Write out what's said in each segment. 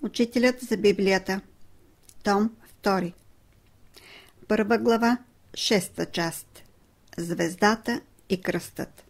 Учителят за Библията. Том 2. Първа глава, 6 част. Звездата и кръстът.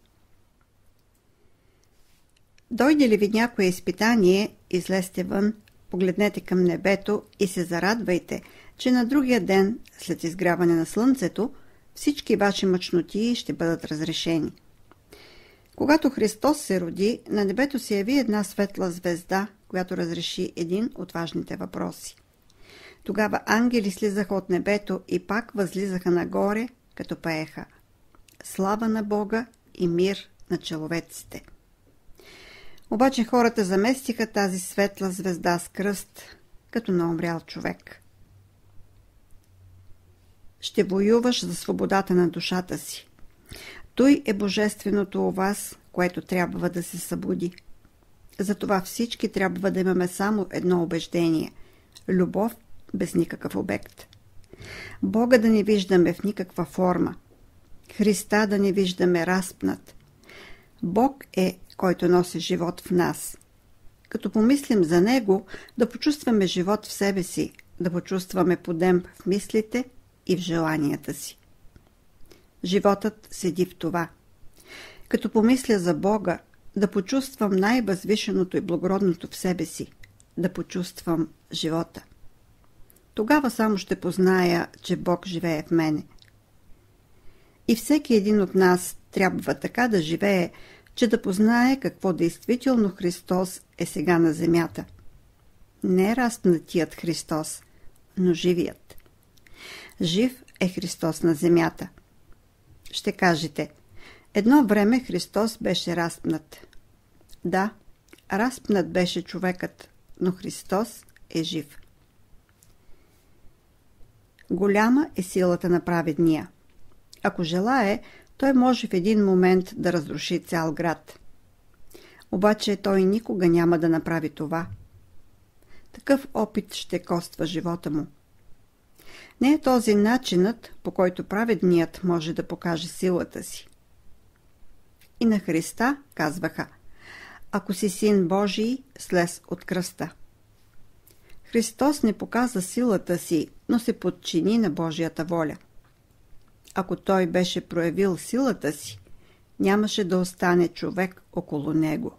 Дойде ли ви някое изпитание, излезте вън, погледнете към небето и се зарадвайте, че на другия ден, след изгряване на слънцето, всички ваши мъчнотии ще бъдат разрешени. Когато Христос се роди, на небето се яви една светла звезда, която разреши един от важните въпроси. Тогава ангели слизаха от небето и пак възлизаха нагоре, като пееха: слава на Бога и мир на человеците. Обаче хората заместиха тази светла звезда с кръст, като на умрял човек. Ще воюваш за свободата на душата си. Той е божественото у вас, което трябва да се събуди. Затова всички трябва да имаме само едно убеждение – любов без никакъв обект. Бога да не виждаме в никаква форма. Христа да не виждаме разпнат. Бог е, който носи живот в нас. Като помислим за Него, да почувстваме живот в себе си, да почувстваме подем в мислите и в желанията си. Животът седи в това. Като помисля за Бога, да почувствам най-възвишеното и благородното в себе си, да почувствам живота. Тогава само ще позная, че Бог живее в мене. И всеки един от нас трябва така да живее, че да познае какво действително Христос е сега на земята. Не разпнатият Христос, но живият. Жив е Христос на земята. Ще кажете: едно време Христос беше разпнат. Да, разпнат беше човекът, но Христос е жив. Голяма е силата на праведния. Ако желае, той може в един момент да разруши цял град. Обаче той никога няма да направи това. Такъв опит ще коства живота му. Не е този начинът, по който праведният може да покаже силата си. И на Христа казваха: ако си син Божий, слез от кръста. Христос не показа силата си, но се подчини на Божията воля. Ако той беше проявил силата си, нямаше да остане човек около него.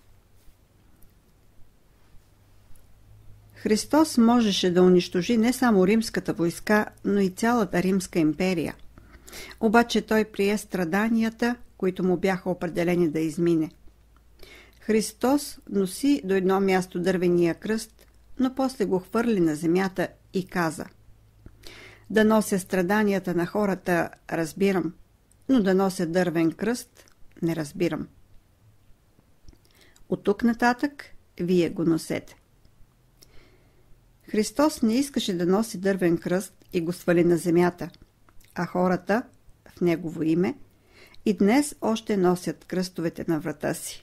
Христос можеше да унищожи не само римската войска, но и цялата римска империя. Обаче той прие страданията, които му бяха определени да измине. Христос носи до едно място дървения кръст, но после го хвърли на земята и каза: да нося страданията на хората разбирам, но да нося дървен кръст не разбирам. От тук нататък вие го носете. Христос не искаше да носи дървен кръст и го свали на земята, а хората в Негово име и днес още носят кръстовете на врата си.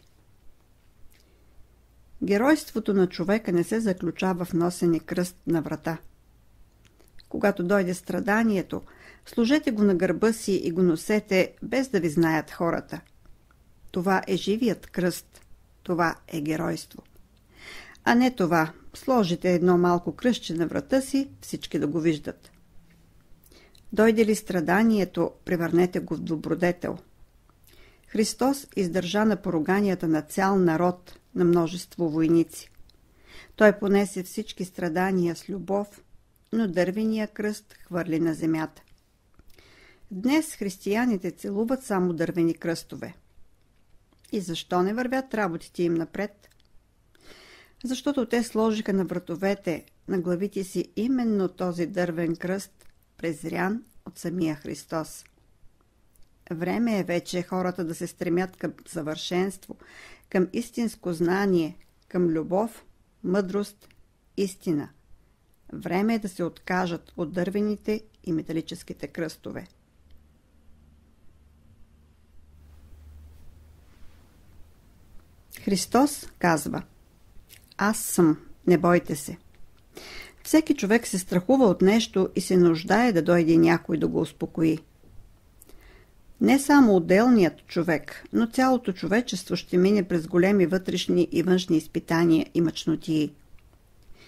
Геройството на човека не се заключава в носене кръст на врата. Когато дойде страданието, сложете го на гърба си и го носете, без да ви знаят хората. Това е живият кръст, това е геройство. А не това, сложите едно малко кръстче на врата си, всички да го виждат. Дойде ли страданието, превърнете го в добродетел. Христос издържа на поруганията на цял народ, на множество войници. Той понесе всички страдания с любов, но дървения кръст хвърли на земята. Днес християните целуват само дървени кръстове. И защо не вървят работите им напред? Защото те сложиха на вратовете, на главите си именно този дървен кръст, презрян от самия Христос. Време е вече хората да се стремят към съвършенство, към истинско знание, към любов, мъдрост, истина. Време е да се откажат от дървените и металическите кръстове. Христос казва: аз съм, не бойте се. Всеки човек се страхува от нещо и се нуждае да дойде някой да го успокои. Не само отделният човек, но цялото човечество ще мине през големи вътрешни и външни изпитания и мъчнотии.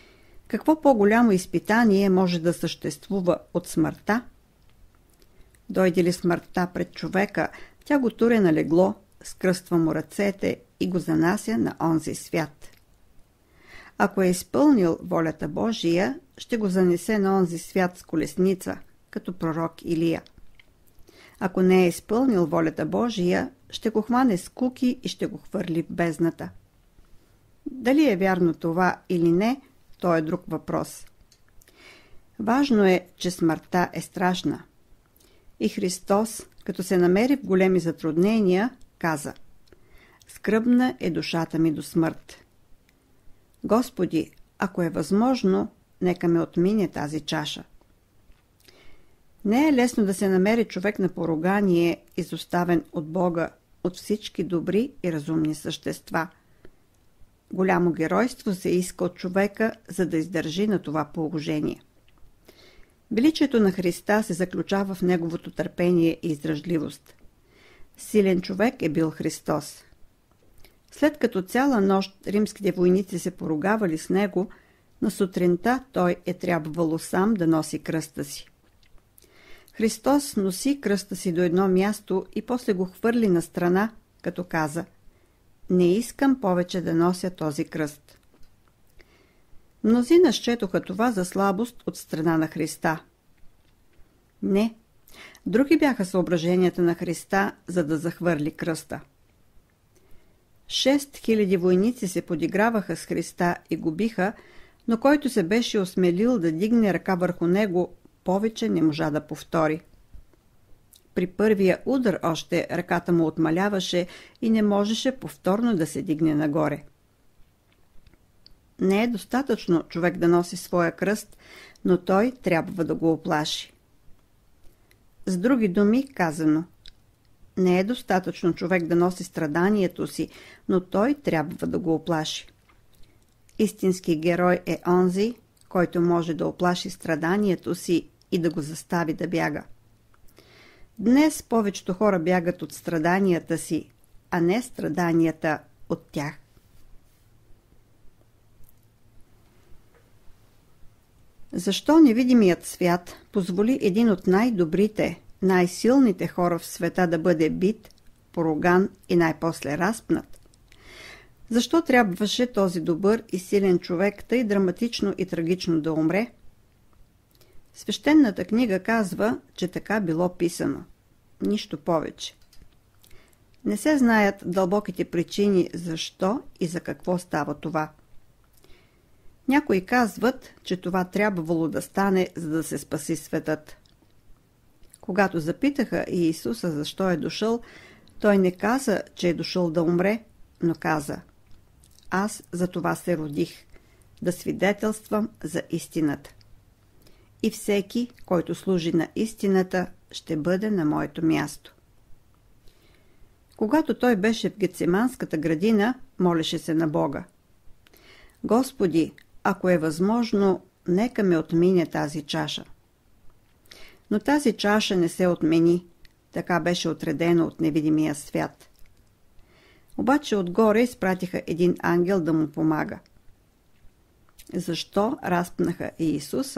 Какво по-голямо изпитание може да съществува от смъртта? Дойде ли смъртта пред човека, тя го туре на легло, скръства му ръцете и го занася на онзи свят. Ако е изпълнил волята Божия, ще го занесе на онзи свят с колесница, като пророк Илия. Ако не е изпълнил волята Божия, ще го хване с куки и ще го хвърли в бездната. Дали е вярно това или не, то е друг въпрос. Важно е, че смъртта е страшна. И Христос, като се намери в големи затруднения, каза: „Скръбна е душата ми до смърт. Господи, ако е възможно, нека ме отмине тази чаша.“ Не е лесно да се намери човек на поругание, изоставен от Бога, от всички добри и разумни същества. Голямо геройство се иска от човека, за да издържи на това положение. Величието на Христа се заключава в неговото търпение и издръжливост. Силен човек е бил Христос. След като цяла нощ римските войници се поругавали с него, на сутринта той е трябвало сам да носи кръста си. Христос носи кръста си до едно място и после го хвърли на страна, като каза: „Не искам повече да нося този кръст.“ Мнозина счетоха това за слабост от страна на Христа. Не, други бяха съображенията на Христа, за да захвърли кръста. 6000 войници се подиграваха с Христа и го биха, но който се беше осмелил да дигне ръка върху него, повече не можа да повтори. При първия удар още ръката му отмаляваше и не можеше повторно да се дигне нагоре. Не е достатъчно човек да носи своя кръст, но той трябва да го оплаши. С други думи казано, не е достатъчно човек да носи страданието си, но той трябва да го оплаши. Истински герой е онзи, който може да оплаши страданието си и да го застави да бяга. Днес повечето хора бягат от страданията си, а не страданията от тях. Защо невидимият свят позволи един от най-добрите, най-силните хора в света да бъде бит, поруган и най-после разпнат? Защо трябваше този добър и силен човек тъй драматично и трагично да умре? Свещената книга казва, че така било писано. Нищо повече. Не се знаят дълбоките причини защо и за какво става това. Някои казват, че това трябвало да стане, за да се спаси светът. Когато запитаха Иисуса защо е дошъл, той не каза, че е дошъл да умре, но каза: „Аз за това се родих, да свидетелствам за истината. И всеки, който служи на истината, ще бъде на моето място.“ Когато той беше в Гетсиманската градина, молеше се на Бога: „Господи, ако е възможно, нека ме отмине тази чаша.“ Но тази чаша не се отмени, така беше отредено от невидимия свят. Обаче отгоре изпратиха един ангел да му помага. Защо разпнаха Иисуса?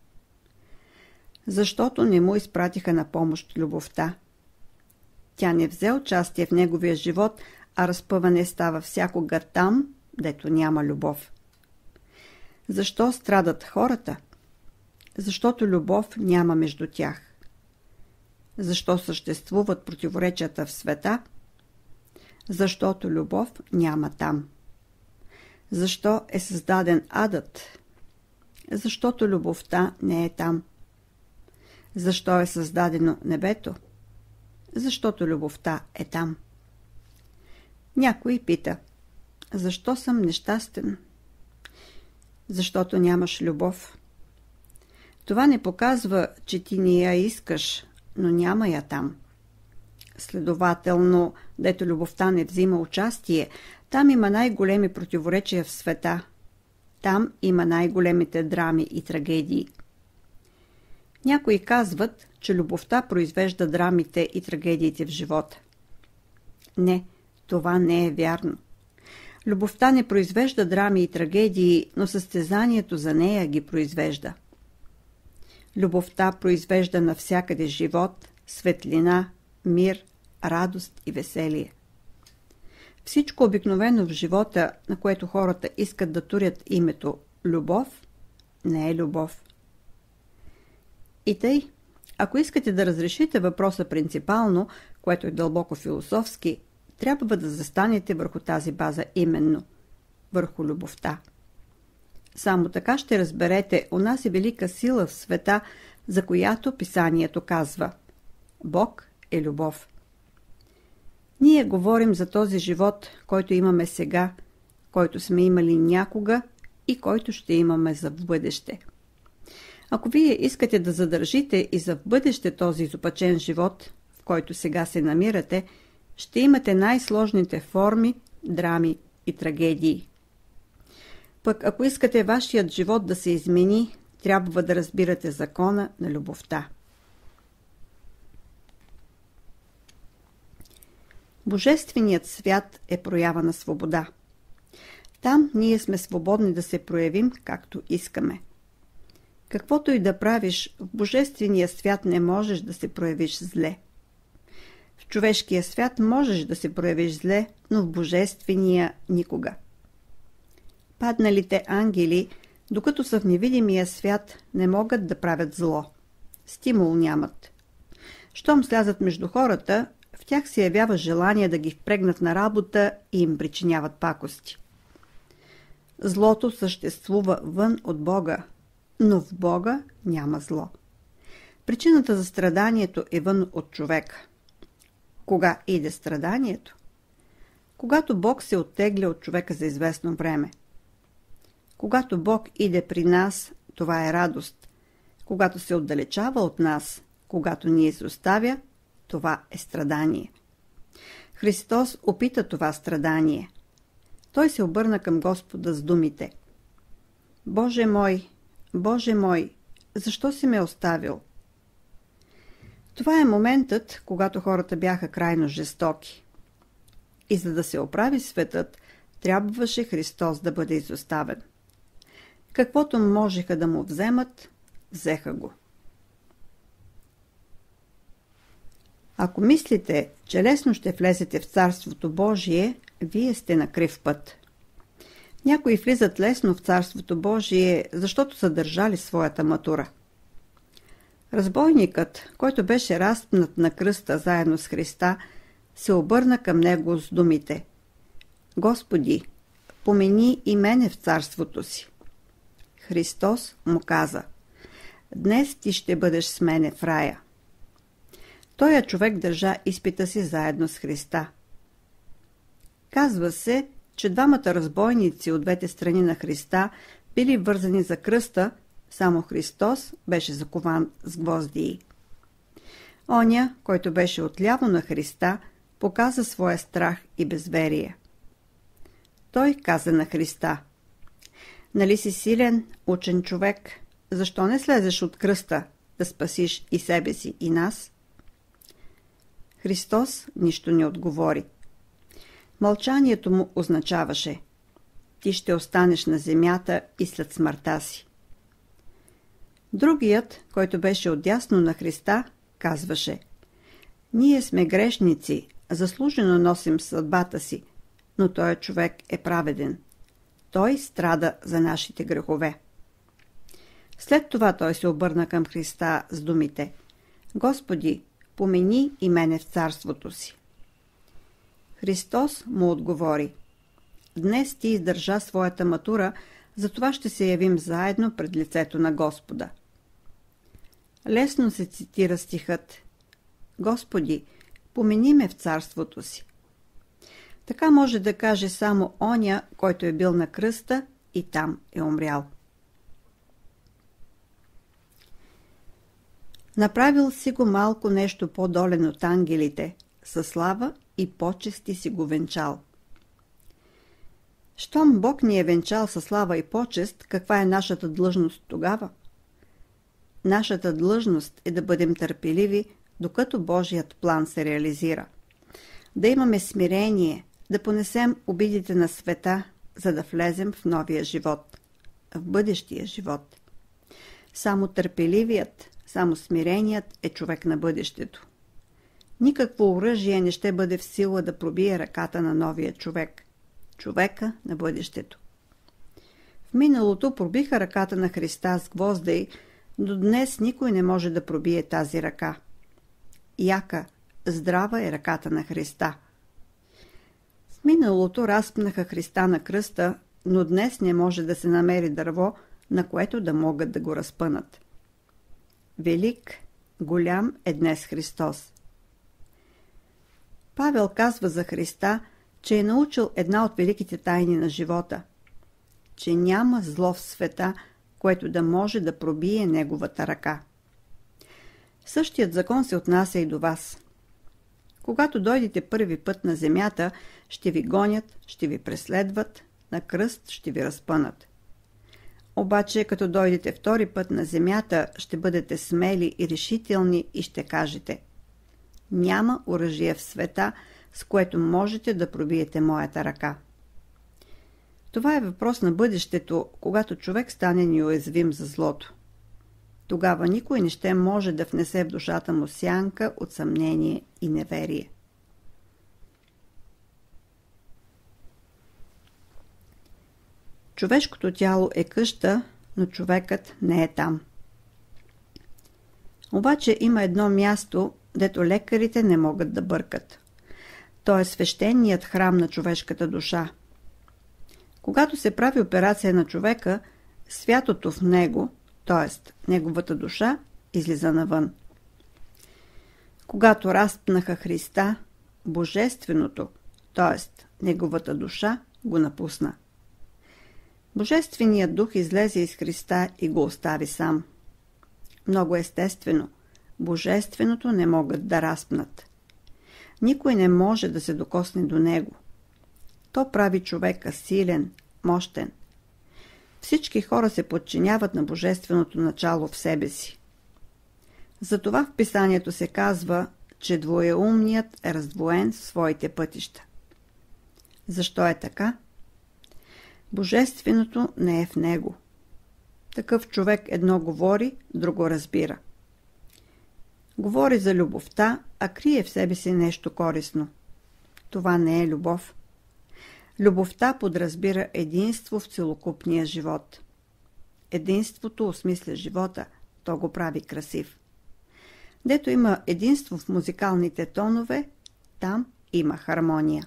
Защото не му изпратиха на помощ любовта. Тя не взе участие в неговия живот, а разпъване става всякога там, дето няма любов. Защо страдат хората? Защото любов няма между тях. Защо съществуват противоречията в света? Защото любов няма там. Защо е създаден адът? Защото любовта не е там. Защо е създадено небето? Защото любовта е там. Някой пита: „Защо съм нещастен?“ Защото нямаш любов. Това не показва, че ти не я искаш, но няма я там. Следователно, дето любовта не взима участие, там има най-големи противоречия в света. Там има най-големите драми и трагедии. Някои казват, че любовта произвежда драмите и трагедиите в живота. Не, това не е вярно. Любовта не произвежда драми и трагедии, но състезанието за нея ги произвежда. Любовта произвежда навсякъде живот, светлина, мир, радост и веселие. Всичко обикновено в живота, на което хората искат да турят името любов, не е любов. И тъй, ако искате да разрешите въпроса принципално, което е дълбоко философски, трябва да застанете върху тази база именно, върху любовта. Само така ще разберете онази велика сила в света, за която писанието казва: Бог е любов. Ние говорим за този живот, който имаме сега, който сме имали някога и който ще имаме за в бъдеще. Ако вие искате да задържите и за в бъдеще този изопачен живот, в който сега се намирате, ще имате най-сложните форми, драми и трагедии. Пък ако искате вашият живот да се измени, трябва да разбирате закона на любовта. Божественият свят е проява на свобода. Там ние сме свободни да се проявим както искаме. Каквото и да правиш, в Божествения свят не можеш да се проявиш зле. В човешкия свят можеш да се проявиш зле, но в Божествения никога. Падналите ангели, докато са в невидимия свят, не могат да правят зло. Стимул нямат. Щом слязат между хората, в тях се явява желание да ги впрегнат на работа и им причиняват пакости. Злото съществува вън от Бога, но в Бога няма зло. Причината за страданието е вън от човека. Кога иде страданието? Когато Бог се оттегля от човека за известно време. Когато Бог иде при нас, това е радост. Когато се отдалечава от нас, когато ни изоставя, това е страдание. Христос опита това страдание. Той се обърна към Господа с думите: Боже мой, защо си ме оставил? Това е моментът, когато хората бяха крайно жестоки. И за да се оправи светът, трябваше Христос да бъде изоставен. Каквото можеха да му вземат, взеха го. Ако мислите, че лесно ще влезете в Царството Божие, вие сте на крив път. Някои влизат лесно в Царството Божие, защото са държали своята матура. Разбойникът, който беше разпнат на кръста заедно с Христа, се обърна към него с думите: Господи, помени и мене в царството си. Христос му каза: Днес ти ще бъдеш с мене в рая. Тоя човек държа изпита си заедно с Христа. Казва се, че двамата разбойници от двете страни на Христа били вързани за кръста, само Христос беше закован с гвоздии. Оня, който беше отляво на Христа, показа своя страх и безверие. Той каза на Христа: Нали си силен, учен човек, защо не слезеш от кръста, да спасиш и себе си, и нас? Христос нищо не отговори. Мълчанието му означаваше: ти ще останеш на земята и след смъртта си. Другият, който беше отдясно на Христа, казваше: ние сме грешници, заслужено носим съдбата си, но той човек е праведен. Той страда за нашите грехове. След това той се обърна към Христа с думите: Господи, помени и мене в царството си. Христос му отговори: днес ти издържа своята матура, затова ще се явим заедно пред лицето на Господа. Лесно се цитира стихът: Господи, помени ме в царството си. Така може да каже само оня, който е бил на кръста и там е умрял. Направил си го малко нещо по-долен от ангелите, със слава и почести си го венчал. Щом Бог ни е венчал със слава и почест, каква е нашата длъжност тогава? Нашата длъжност е да бъдем търпеливи, докато Божият план се реализира. Да имаме смирение, да понесем обидите на света, за да влезем в новия живот, в бъдещия живот. Само търпеливият, само смиреният е човек на бъдещето. Никакво оръжие не ще бъде в сила да пробие ръката на новия човек, човека на бъдещето. В миналото пробиха ръката на Христа с гвозда, но днес никой не може да пробие тази ръка. Яка, здрава е ръката на Христа. В миналото разпнаха Христа на кръста, но днес не може да се намери дърво, на което да могат да го разпънат. Велик, голям е днес Христос. Павел казва за Христа, че е научил една от великите тайни на живота, че няма зло в света, което да може да пробие неговата ръка. Същият закон се отнася и до вас. Когато дойдете първи път на земята, ще ви гонят, ще ви преследват, на кръст ще ви разпънат. Обаче, като дойдете втори път на земята, ще бъдете смели и решителни и ще кажете: няма оръжие в света, с което можете да пробиете моята ръка. Това е въпрос на бъдещето, когато човек стане неуязвим за злото. Тогава никой не ще може да внесе в душата му сянка от съмнение и неверие. Човешкото тяло е къща, но човекът не е там. Обаче има едно място, дето лекарите не могат да бъркат. То е свещеният храм на човешката душа. Когато се прави операция на човека, святото в него, т.е. неговата душа, излиза навън. Когато разпнаха Христа, божественото, т.е. неговата душа, го напусна. Божественият дух излезе из Христа и го остави сам. Много естествено, божественото не могат да разпнат. Никой не може да се докосне до него. То прави човека силен, мощен. Всички хора се подчиняват на божественото начало в себе си. Затова в писанието се казва, че двоеумният е раздвоен в своите пътища. Защо е така? Божественото не е в него. Такъв човек едно говори, друго разбира. Говори за любовта, а крие в себе си нещо корисно. Това не е любов. Любовта подразбира единство в целокупния живот. Единството осмисля живота, то го прави красив. Дето има единство в музикалните тонове, там има хармония.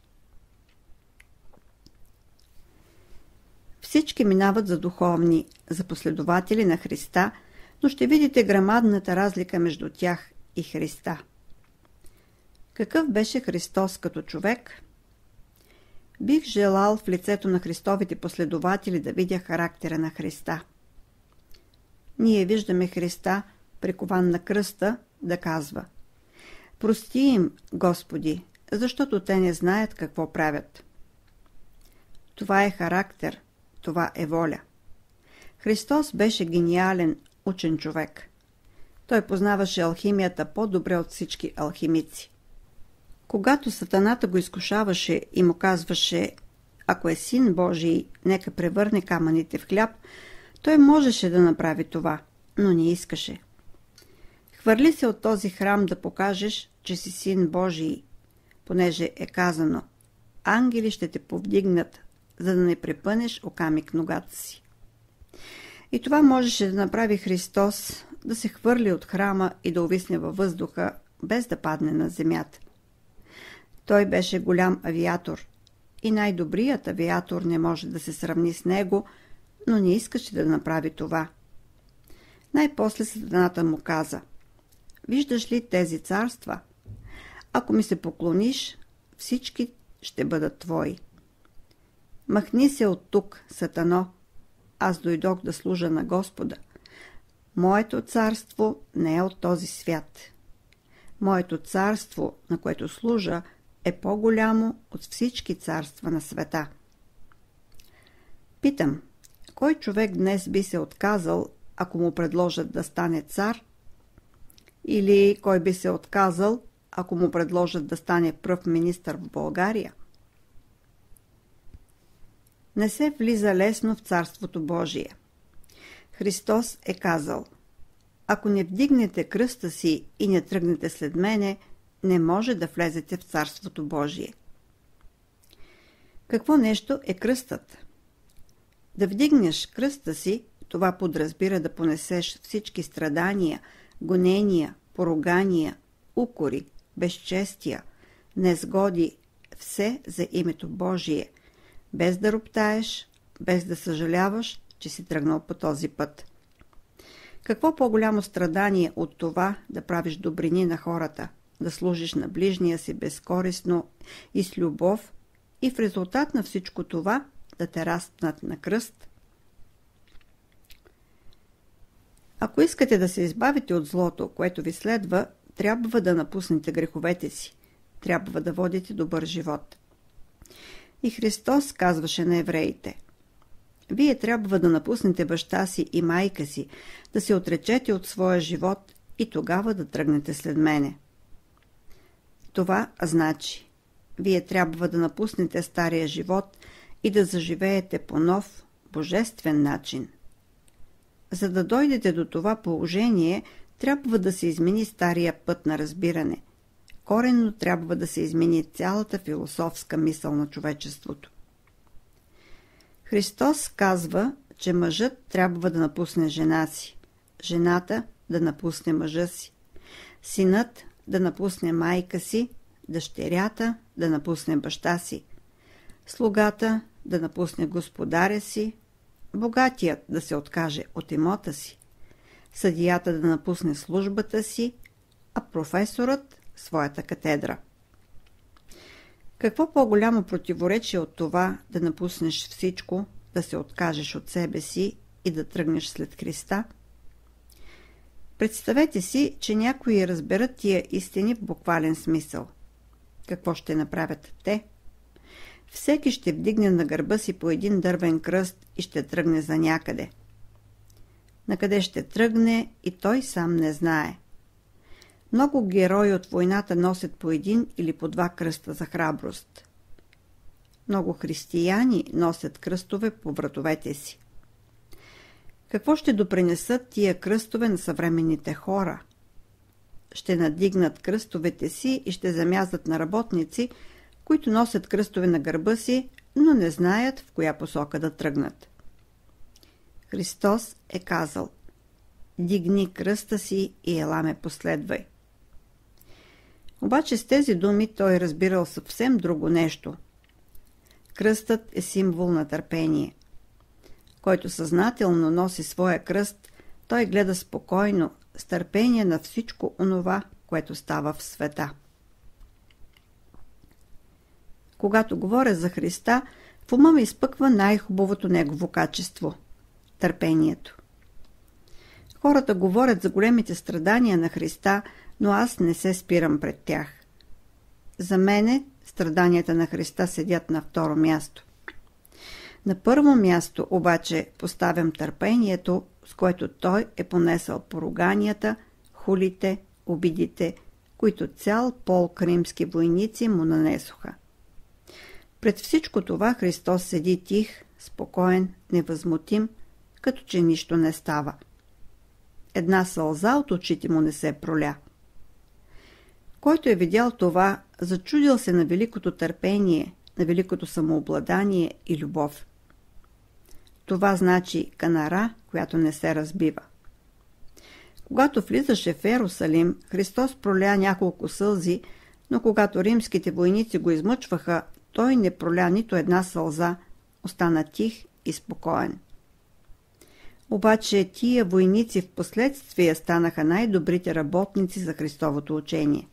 Всички минават за духовни, за последователи на Христа, но ще видите грамадната разлика между тях и Христа. Какъв беше Христос като човек? Бих желал в лицето на Христовите последователи да видя характера на Христа. Ние виждаме Христа, прикован на кръста, да казва: прости им, Господи, защото те не знаят какво правят. Това е характер, това е воля. Христос беше гениален, учен човек. Той познаваше алхимията по-добре от всички алхимици. Когато сатаната го изкушаваше и му казваше: ако е син Божий, нека превърне камъните в хляб, той можеше да направи това, но не искаше. Хвърли се от този храм да покажеш, че си син Божий, понеже е казано: ангели ще те повдигнат, за да не препънеш о камък ногата си. И това можеше да направи Христос, да се хвърли от храма и да увисне във въздуха, без да падне на земята. Той беше голям авиатор и най-добрият авиатор не може да се сравни с него, но не искаше да направи това. Най-после сатаната му каза: виждаш ли тези царства? Ако ми се поклониш, всички ще бъдат твои. Махни се от тук, Сатано, аз дойдох да служа на Господа. Моето царство не е от този свят. Моето царство, на което служа, е по-голямо от всички царства на света. Питам, кой човек днес би се отказал, ако му предложат да стане цар? Или кой би се отказал, ако му предложат да стане пръв министър в България? не се влиза лесно в Царството Божие. Христос е казал: ако не вдигнете кръста си и не тръгнете след мене, не може да влезете в Царството Божие. Какво нещо е кръстът? Да вдигнеш кръста си, това подразбира да понесеш всички страдания, гонения, поругания, укори, безчестия, незгоди, все за името Божие, без да роптаеш, без да съжаляваш, че си тръгнал по този път. Какво по-голямо страдание от това да правиш добрини на хората, да служиш на ближния си безкористно и с любов и в резултат на всичко това да те разпнат на кръст? Ако искате да се избавите от злото, което ви следва, трябва да напуснете греховете си. Трябва да водите добър живот. И Христос казваше на евреите: вие трябва да напуснете баща си и майка си, да се отречете от своя живот и тогава да тръгнете след мене. Това значи, вие трябва да напуснете стария живот и да заживеете по нов, божествен начин. За да дойдете до това положение, трябва да се измени стария път на разбиране. Коренно трябва да се измени цялата философска мисъл на човечеството. Христос казва, че мъжът трябва да напусне жена си, жената да напусне мъжа си, синът да напусне майка си, дъщерята да напусне баща си, слугата да напусне господаря си, богатият да се откаже от имота си, съдията да напусне службата си, а професорът своята катедра. Какво по-голямо противоречие от това да напуснеш всичко, да се откажеш от себе си и да тръгнеш след Христа? Представете си, че някои разберат тия истини в буквален смисъл. Какво ще направят те? Всеки ще вдигне на гърба си по един дървен кръст и ще тръгне за някъде. Накъде ще тръгне и той сам не знае. Много герои от войната носят по един или по два кръста за храброст. Много християни носят кръстове по вратовете си. Какво ще допринесат тия кръстове на съвременните хора? Ще надигнат кръстовете си и ще замязат на работници, които носят кръстове на гърба си, но не знаят в коя посока да тръгнат. Христос е казал: дигни кръста си и ела ме последвай. Обаче с тези думи той разбирал съвсем друго нещо. Кръстът е символ на търпение. Който съзнателно носи своя кръст, той гледа спокойно, с търпение на всичко онова, което става в света. Когато говоря за Христа, в ума ми изпъква най-хубавото негово качество – търпението. Хората говорят за големите страдания на Христа, но аз не се спирам пред тях. За мене страданията на Христа седят на второ място. На първо място обаче поставям търпението, с което той е понесъл поруганията, хулите, обидите, които цял полк римски войници му нанесоха. Пред всичко това Христос седи тих, спокоен, невъзмутим, като че нищо не става. Една сълза от очите му не се проля. Който е видял това, зачудил се на великото търпение, на великото самообладание и любов. Това значи канара, която не се разбива. Когато влизаше в Йерусалим, Христос проля няколко сълзи, но когато римските войници го измъчваха, той не проля нито една сълза, остана тих и спокоен. Обаче тия войници в последствие станаха най-добрите работници за Христовото учение.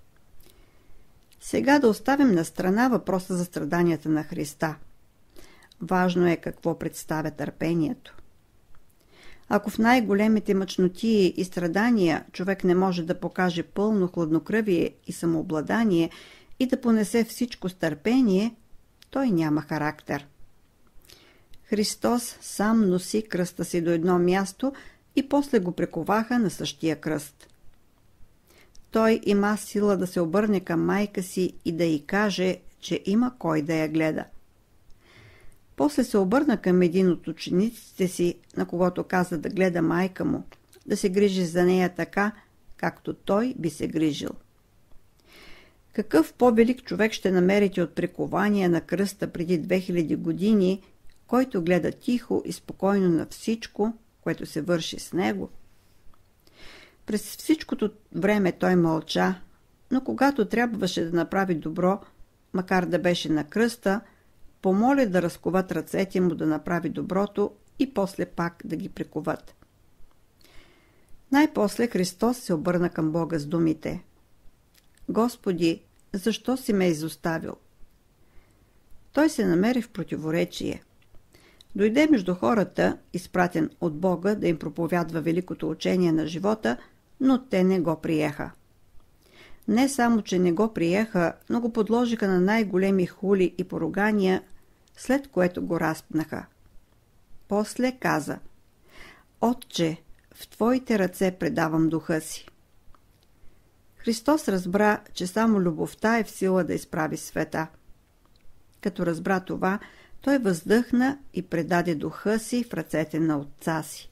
Сега да оставим на страна въпроса за страданията на Христа. Важно е какво представя търпението. Ако в най-големите мъчноти и страдания човек не може да покаже пълно хладнокръвие и самообладание и да понесе всичко с търпение, той няма характер. Христос сам носи кръста си до едно място и после го приковаха на същия кръст. Той има сила да се обърне към майка си и да й каже, че има кой да я гледа. После се обърна към един от учениците си, на когото каза да гледа майка му, да се грижи за нея така, както той би се грижил. Какъв по-велик човек ще намерите от прикования на кръста преди 2000 години, който гледа тихо и спокойно на всичко, което се върши с него? През всичкото време той мълча, но когато трябваше да направи добро, макар да беше на кръста, помоля да разковат ръцете му да направи доброто и после пак да ги приковат. Най-после Христос се обърна към Бога с думите: Господи, защо си ме изоставил? Той се намери в противоречие. Дойде между хората, изпратен от Бога да им проповядва великото учение на живота, но те не го приеха. Не само, че не го приеха, но го подложиха на най-големи хули и поругания, след което го разпнаха. После каза: Отче, в Твоите ръце предавам духа си. Христос разбра, че само любовта е в сила да изправи света. Като разбра това, той въздъхна и предаде духа си в ръцете на Отца си.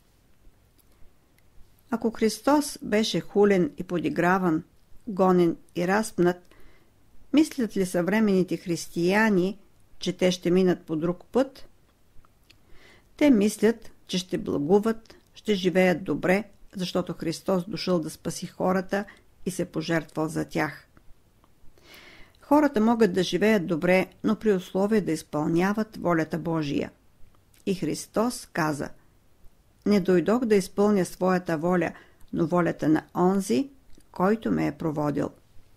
Ако Христос беше хулен и подиграван, гонен и разпнат, мислят ли съвременните християни, че те ще минат по друг път? Те мислят, че ще благуват, ще живеят добре, защото Христос дошъл да спаси хората и се пожертвал за тях. Хората могат да живеят добре, но при условие да изпълняват волята Божия. И Христос каза: Не дойдох да изпълня своята воля, но волята на онзи, който ме е проводил.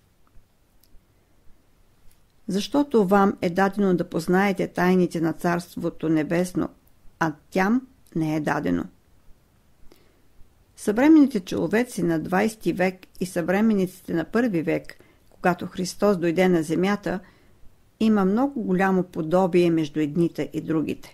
Защото вам е дадено да познаете тайните на Царството Небесно, а тям не е дадено. Съвременните човеци на 20 век и съвременниците на 1 век, когато Христос дойде на земята, има много голямо подобие между едните и другите.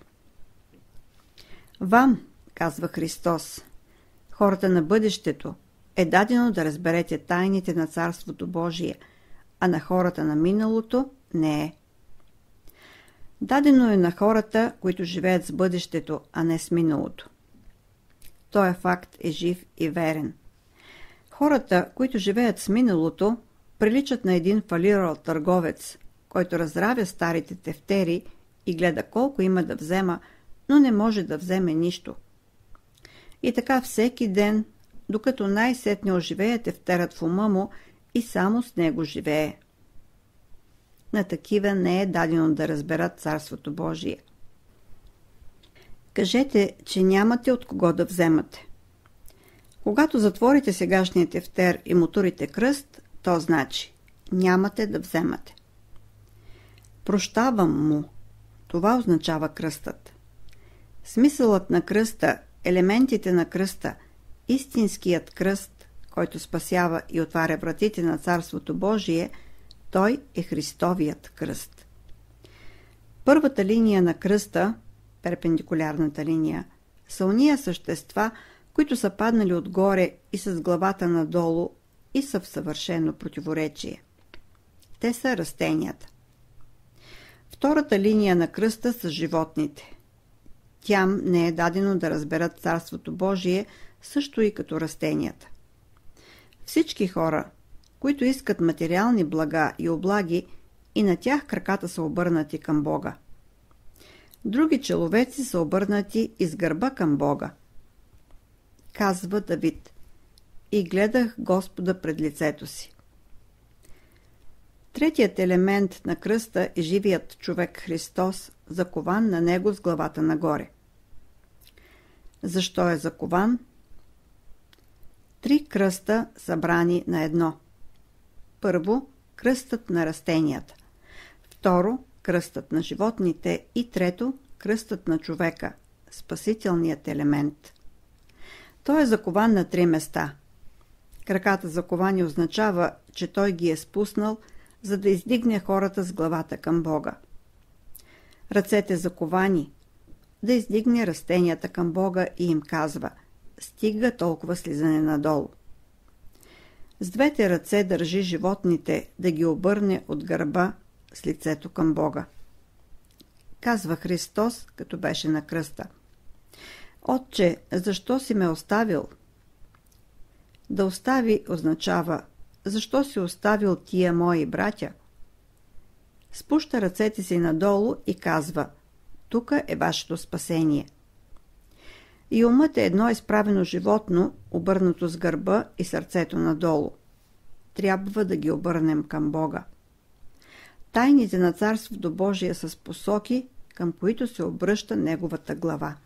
Вам, казва Христос, хората на бъдещето, е дадено да разберете тайните на Царството Божие, а на хората на миналото не е. Дадено е на хората, които живеят с бъдещето, а не с миналото. Той факт е жив и верен. Хората, които живеят с миналото, приличат на един фалирал търговец, който разравя старите тефтери и гледа колко има да взема, но не може да вземе нищо. И така всеки ден, докато най-сетне оживее тефтерът в ума му и само с него живее. На такива не е дадено да разберат Царството Божие. Кажете, че нямате от кого да вземате. Когато затворите сегашния тефтер и му турите кръст, то значи нямате да вземате. Прощавам му. Това означава кръстът. Смисълът на кръста, елементите на кръста, истинският кръст, който спасява и отваря вратите на Царството Божие, той е Христовият кръст. Първата линия на кръста, перпендикулярната линия, са ония същества, които са паднали отгоре и с главата надолу и са в съвършено противоречие. Те са растенията. Втората линия на кръста са животните. Тям не е дадено да разберат Царството Божие, също и като растенията. Всички хора, които искат материални блага и облаги, и на тях краката са обърнати към Бога. Други человеци са обърнати из гърба към Бога. Казва Давид: И гледах Господа пред лицето си. Третият елемент на кръста е живият човек Христос, закован на него с главата нагоре. Защо е закован? 3 кръста събрани на едно. Първо, кръстът на растенията. Второ, кръстът на животните. И трето, кръстът на човека, спасителният елемент. Той е закован на 3 места. Краката заковани означава, че той ги е спуснал, за да издигне хората с главата към Бога. Ръцете заковани, да издигне растенията към Бога и им казва: стига толкова слизане надолу. С 2 ръце държи животните, да ги обърне от гърба с лицето към Бога. казва Христос, като беше на кръста. Отче, защо си ме оставил? Да остави означава, защо си оставил тия мои братя? Спуща ръцете си надолу и казва, тука е вашето спасение. И умът е едно изправено животно, обърнато с гърба и сърцето надолу. Трябва да ги обърнем към Бога. Тайните на Царството Божие са посоки, към които се обръща неговата глава.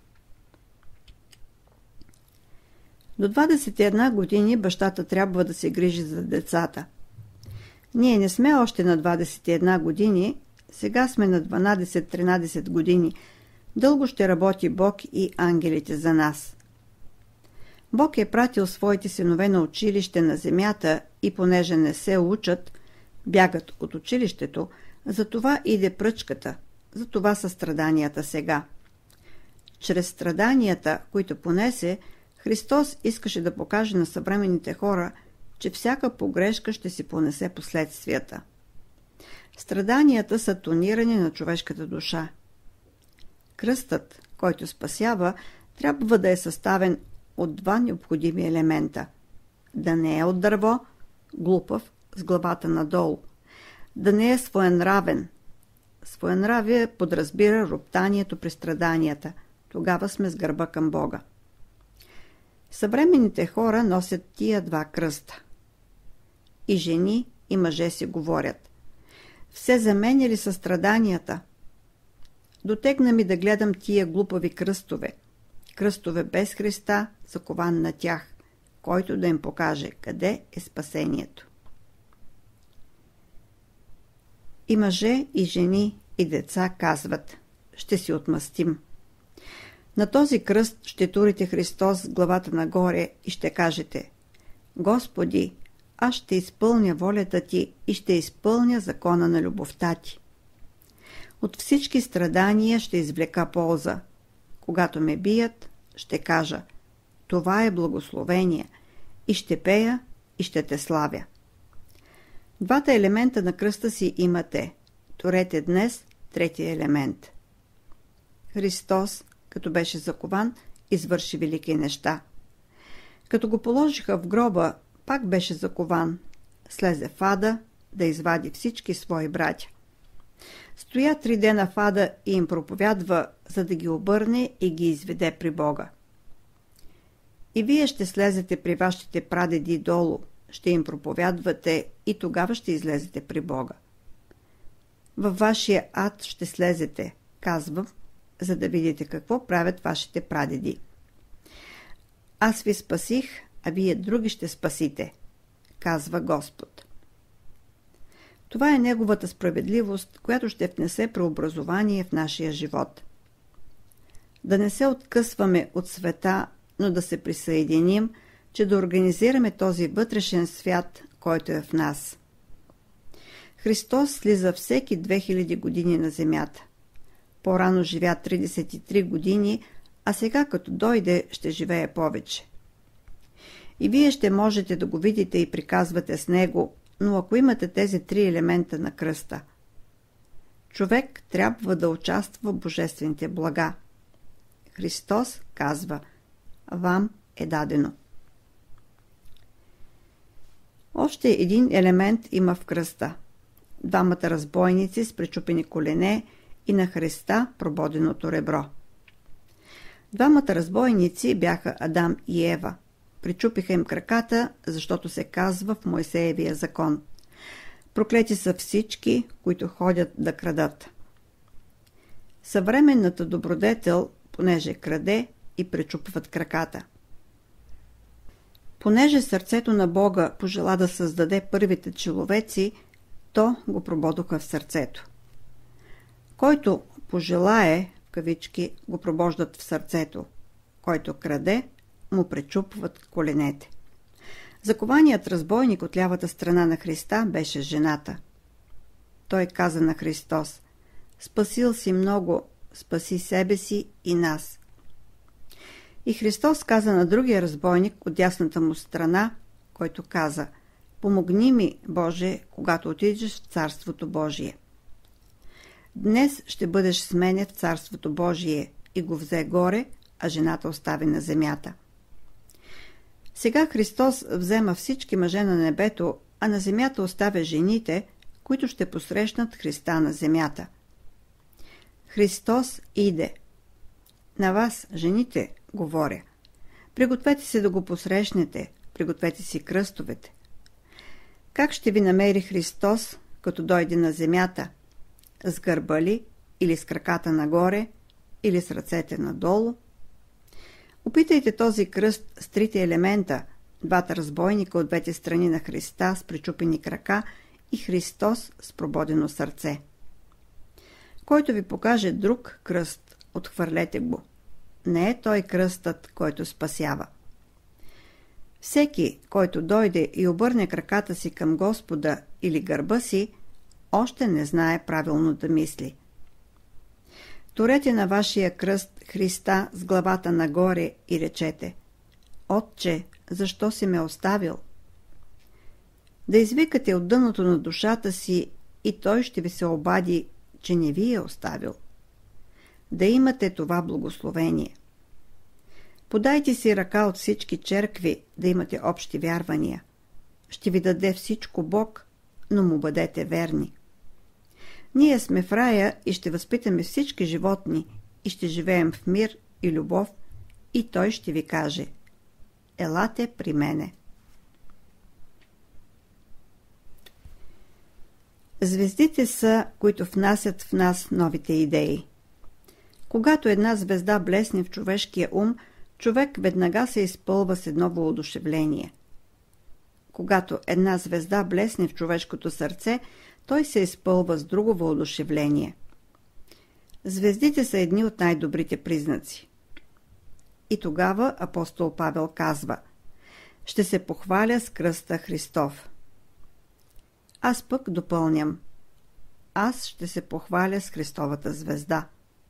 До 21 години бащата трябва да се грижи за децата. Ние не сме още на 21 години, сега сме на 12-13 години. Дълго ще работи Бог и ангелите за нас. Бог е пратил своите синове на училище на земята и понеже не се учат, бягат от училището, затова иде пръчката, затова са страданията сега. Чрез страданията, които понесе, Христос искаше да покаже на съвременните хора, че всяка погрешка ще си понесе последствията. Страданията са тониране на човешката душа. Кръстът, който спасява, трябва да е съставен от два необходими елемента. Да не е от дърво, глупав, с главата надолу. Да не е своенравен. Своенравие подразбира роптанието при страданията. Тогава сме с гърба към Бога. Съвременните хора носят тия два кръста. И жени, и мъже си говорят. Все заменяли са страданията. Дотегна ми да гледам тия глупави кръстове. Кръстове без Христа, закован на тях, който да им покаже къде е спасението. И мъже, и жени, и деца казват, ще си отмъстим. На този кръст ще турите Христос с главата нагоре и ще кажете, Господи, аз ще изпълня волята Ти и ще изпълня закона на любовта Ти. От всички страдания ще извлека полза. Когато ме бият, ще кажа, това е благословение и ще пея и ще те славя. Двата елемента на кръста си имате. Торете днес третия елемент. Христос, като беше закован, извърши велики неща. Като го положиха в гроба, пак беше закован. Слезе в ада да извади всички свои братя. Стоя 3 дена в ада и им проповядва, за да ги обърне и ги изведе при Бога. И вие ще слезете при вашите прадеди долу, ще им проповядвате и тогава ще излезете при Бога. Във вашия ад ще слезете, казвам, за да видите какво правят вашите прадеди. Аз ви спасих, а вие други ще спасите, казва Господ. Това е Неговата справедливост, която ще внесе преобразование в нашия живот. Да не се откъсваме от света, но да се присъединим, че да организираме този вътрешен свят, който е в нас. Христос слиза всеки 2000 години на земята. По-рано живя 33 години, а сега като дойде ще живее повече. И вие ще можете да го видите и приказвате с него, но ако имате тези 3 елемента на кръста. Човек трябва да участва в божествените блага. Христос казва, вам е дадено. Още един елемент има в кръста. Двамата разбойници с пречупени колене и на Христа прободеното ребро. Двамата разбойници бяха Адам и Ева. Причупиха им краката, защото се казва в Мойсеевия закон. Проклети са всички, които ходят да крадат. Съвременната добродетел, понеже краде, и пречупват краката. Понеже сърцето на Бога пожела да създаде първите човеци, то го прободоха в сърцето. Който пожелае, в кавички, го пробождат в сърцето. Който краде, му пречупват коленете. Закованият разбойник от лявата страна на Христа беше жената. Той каза на Христос, спасил си много, спаси себе си и нас. И Христос каза на другия разбойник от дясната му страна, който каза, помогни ми, Боже, когато отидеш в Царството Божие. Днес ще бъдеш сменен в Царството Божие, и го взе горе, а жената остави на земята. Сега Христос взема всички мъже на небето, а на земята оставя жените, които ще посрещнат Христа на земята. Христос иде. На вас, жените, говоря. Пригответе се да го посрещнете, пригответе си кръстовете. Как ще ви намери Христос, като дойде на земята? С гърба ли, или с краката нагоре, или с ръцете надолу? Опитайте този кръст с трите елемента, двата разбойника от двете страни на Христа с причупени крака и Христос с прободено сърце. Който ви покаже друг кръст, отхвърлете го. Не е той кръстът, който спасява. Всеки, който дойде и обърне краката си към Господа или гърба си, още не знае правилно да мисли. Турете на вашия кръст Христа с главата нагоре и речете: Отче, защо си ме оставил? Да извикате от дъното на душата си и той ще ви се обади, че не ви е оставил. Да имате това благословение. Подайте си ръка от всички черкви, да имате общи вярвания. Ще ви даде всичко Бог, но му бъдете верни. Ние сме в рая и ще възпитаме всички животни и ще живеем в мир и любов, и той ще ви каже: елате при мене. Звездите са, които внасят в нас новите идеи. Когато една звезда блесне в човешкия ум, човек веднага се изпълва с едно въодушевление. Когато една звезда блесне в човешкото сърце, той се изпълва с друго въодушевление. Звездите са едни от най-добрите признаци. И тогава апостол Павел казва: ще се похваля с кръста Христов. Аз пък допълням: аз ще се похваля с Христовата звезда.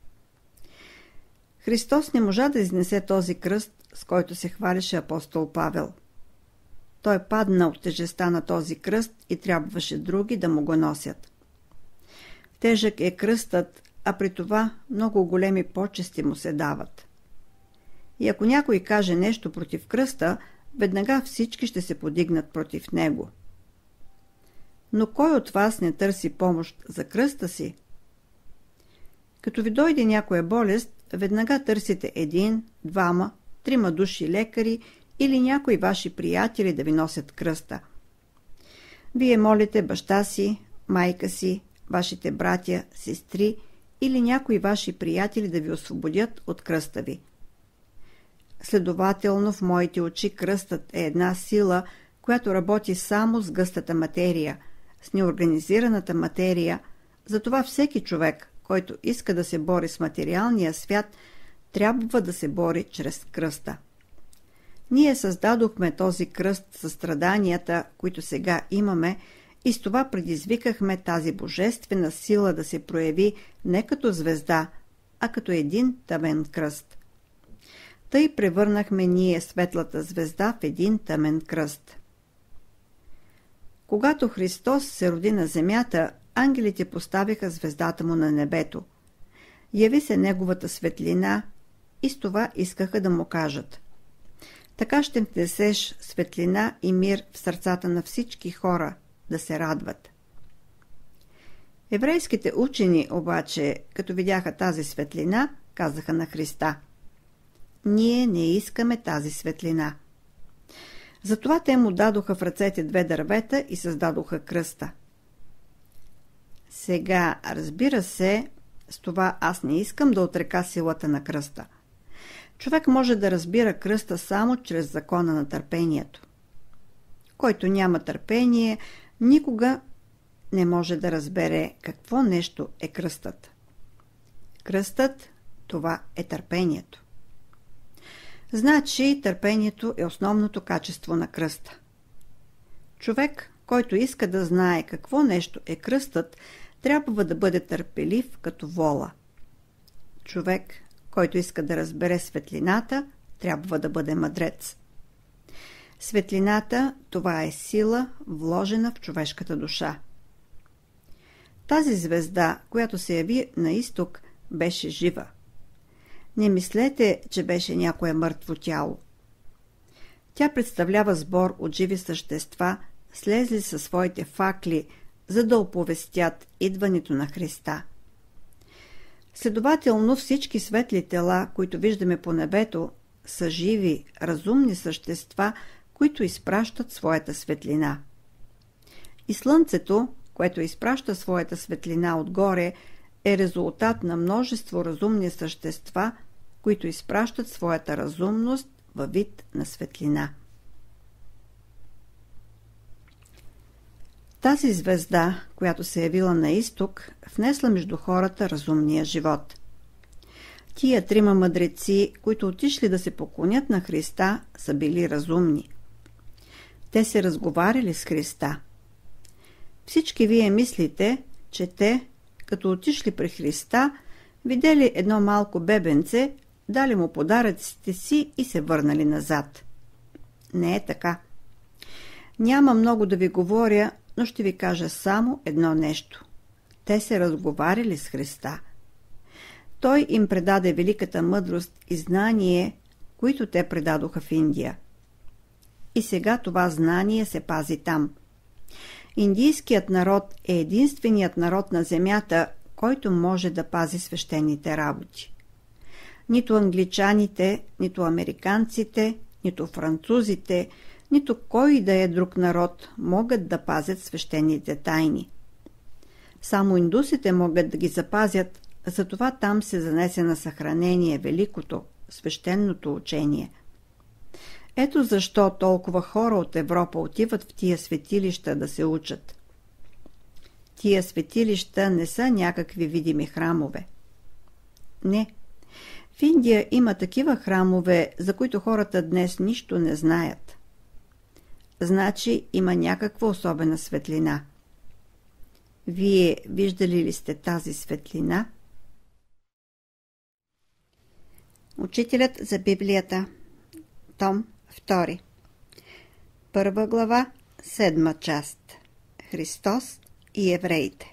Христос не можа да изнесе този кръст, с който се хвалеше апостол Павел. Той падна от тежестта на този кръст и трябваше други да му го носят. Тежък е кръстът, а при това много големи почести му се дават. И ако някой каже нещо против кръста, веднага всички ще се подигнат против него. Но кой от вас не търси помощ за кръста си? Като ви дойде някоя болест, веднага търсите един, двама, трима души лекари или някои ваши приятели да ви носят кръста. Вие молите баща си, майка си, вашите братя, сестри или някои ваши приятели да ви освободят от кръста ви. Следователно, в моите очи кръстът е една сила, която работи само с гъстата материя, с неорганизираната материя. Затова всеки човек, който иска да се бори с материалния свят, трябва да се бори чрез кръста. Ние създадохме този кръст със страданията, които сега имаме, и с това предизвикахме тази божествена сила да се прояви не като звезда, а като един тъмен кръст. Тъй превърнахме ние светлата звезда в един тъмен кръст. Когато Христос се роди на земята, ангелите поставиха звездата му на небето. Яви се неговата светлина и с това искаха да му кажат: така ще внесеш светлина и мир в сърцата на всички хора, да се радват. Еврейските учени обаче, като видяха тази светлина, казаха на Христа: ние не искаме тази светлина. Затова те му дадоха в ръцете две дървета и създадоха кръста. Сега, разбира се, с това аз не искам да отрека силата на кръста. Човек може да разбира кръста само чрез закона на търпението. Който няма търпение, никога не може да разбере какво нещо е кръстът. Кръстът, това е търпението. Значи, търпението е основното качество на кръста. Човек, който иска да знае какво нещо е кръстът, трябва да бъде търпелив като вола. Човек, който иска да разбере светлината, трябва да бъде мъдрец. Светлината, това е сила, вложена в човешката душа. Тази звезда, която се яви на изток, беше жива. Не мислете, че беше някое мъртво тяло. Тя представлява сбор от живи същества, слезли със своите факли, за да оповестят идването на Христа. Следователно всички светли тела, които виждаме по небето, са живи, разумни същества, които изпращат своята светлина. И Слънцето, което изпраща своята светлина отгоре, е резултат на множество разумни същества, които изпращат своята разумност във вид на светлина. Тази звезда, която се явила на изток, внесла между хората разумния живот. Тия трима мъдреци, които отишли да се поклонят на Христа, са били разумни. Те се разговаряли с Христа. Всички вие мислите, че те, като отишли при Христа, видели едно малко бебенце, дали му подаръците си и се върнали назад. Не е така. Няма много да ви говоря, но ще ви кажа само едно нещо. Те се разговаряли с Христа. Той им предаде великата мъдрост и знание, които те предадоха в Индия. И сега това знание се пази там. Индийският народ е единственият народ на земята, който може да пази свещените работи. Нито англичаните, нито американците, нито французите, нито кой да е друг народ могат да пазят свещените тайни. Само индусите могат да ги запазят, затова там се занесе на съхранение великото, свещеното учение. Ето защо толкова хора от Европа отиват в тия светилища да се учат. Тия светилища не са някакви видими храмове. Не. В Индия има такива храмове, за които хората днес нищо не знаят. Значи има някаква особена светлина. Вие виждали ли сте тази светлина? Учителят за Библията. Том 2. 1 глава, 7 част. Христос и евреите.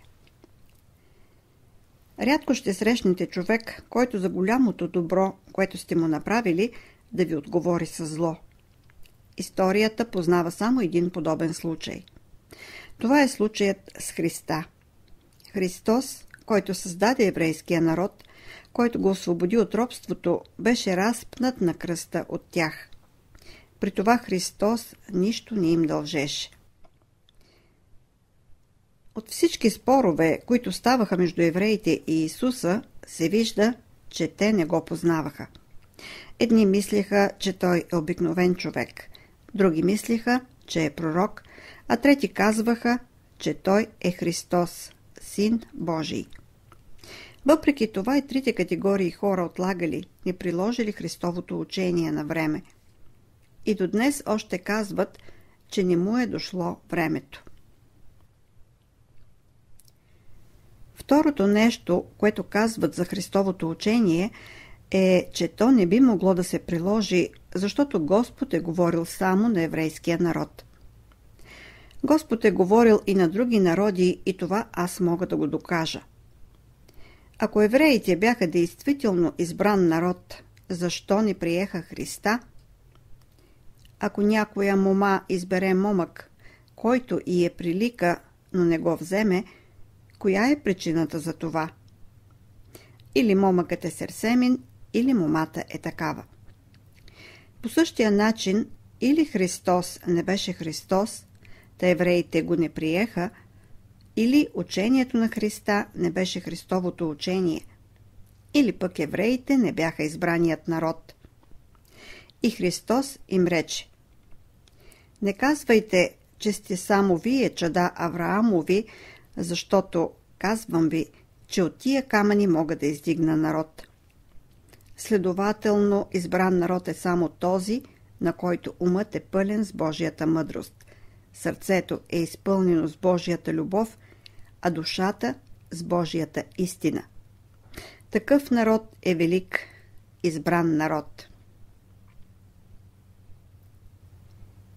Рядко ще срещнете човек, който за голямото добро, което сте му направили, да ви отговори със зло. Историята познава само един подобен случай. Това е случаят с Христа. Христос, който създаде еврейския народ, който го освободи от робството, беше разпнат на кръста от тях. При това Христос нищо не им дължеше. От всички спорове, които ставаха между евреите и Исуса, се вижда, че те не го познаваха. Едни мислеха, че той е обикновен човек, други мислеха, че е пророк, а трети казваха, че той е Христос, Син Божий. Въпреки това и трите категории хора отлагали, не приложили Христовото учение на време. И до днес още казват, че не му е дошло времето. Второто нещо, което казват за Христовото учение, е, че то не би могло да се приложи, защото Господ е говорил само на еврейския народ. Господ е говорил и на други народи, и това аз мога да го докажа. Ако евреите бяха действително избран народ, защо не приеха Христа? Ако някоя мома избере момък, който и е прилика, но не го вземе, коя е причината за това? Или момъкът е серсемин, или момата е такава. По същия начин, или Христос не беше Христос, та евреите го не приеха, или учението на Христа не беше Христовото учение, или пък евреите не бяха избраният народ. И Христос им рече: не казвайте, че сте само вие, чада Авраамови, защото казвам ви, че от тия камъни мога да издигна народ. Следователно, избран народ е само този, на който умът е пълен с Божията мъдрост, сърцето е изпълнено с Божията любов, а душата с Божията истина. Такъв народ е велик, избран народ.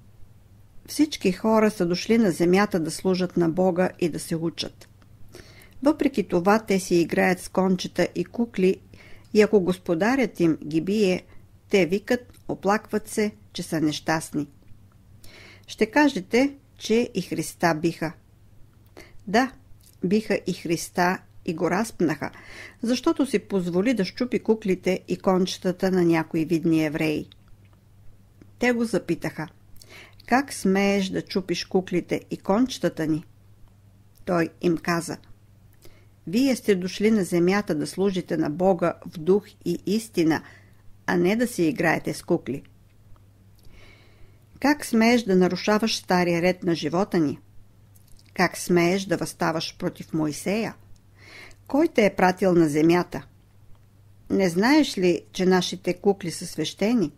Всички хора са дошли на земята да служат на Бога и да се учат. Въпреки това те си играят с кончета и кукли и ако господарят им ги бие, те викат, оплакват се, че са нещастни. Ще кажете, че и Христа биха. Да, биха и Христа и го разпнаха, защото си позволи да щупи куклите и кончетата на някои видни евреи. Те го запитаха: как смееш да чупиш куклите и кончетата ни? Той им каза: вие сте дошли на земята да служите на Бога в дух и истина, а не да си играете с кукли. Как смееш да нарушаваш стария ред на живота ни? Как смееш да въставаш против Моисея? Кой те е пратил на земята? Не знаеш ли, че нашите кукли са свещени?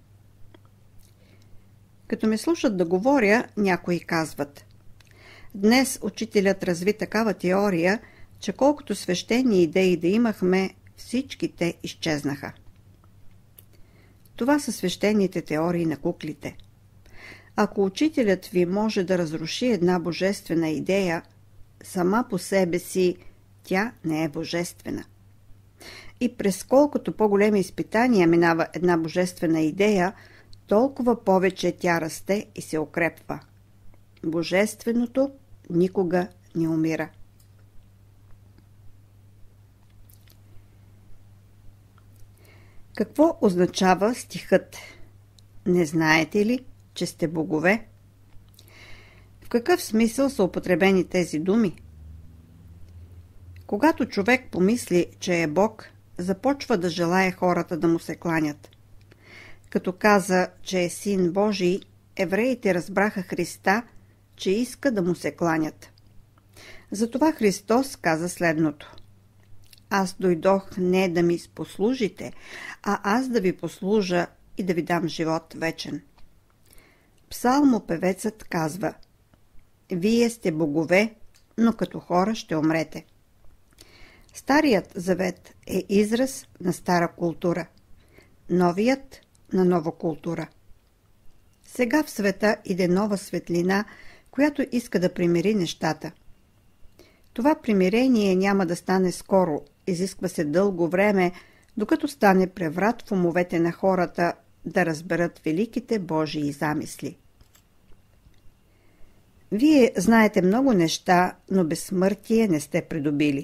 Като ме слушат да говоря, някои казват: днес учителят разви такава теория, че колкото свещени идеи да имахме, всички те изчезнаха. Това са свещените теории на куклите. Ако учителят ви може да разруши една божествена идея, сама по себе си тя не е божествена. И през колкото по-големи изпитания минава една божествена идея, толкова повече тя расте и се укрепва. Божественото никога не умира. Какво означава стихът? Не знаете ли, че сте богове? В какъв смисъл са употребени тези думи? Когато човек помисли, че е Бог, започва да желае хората да му се кланят. Като каза, че е Син Божий, евреите разбраха Христа, че иска да му се кланят. Затова Христос каза следното: аз дойдох не да ми послужите, а аз да ви послужа и да ви дам живот вечен. Псалмопевецът казва: вие сте богове, но като хора ще умрете. Старият завет е израз на стара култура, новият на нова култура. Сега в света иде нова светлина, която иска да примири нещата. Това примирение няма да стане скоро, изисква се дълго време, докато стане преврат в умовете на хората да разберат великите Божии замисли. Вие знаете много неща, но безсмъртие не сте придобили.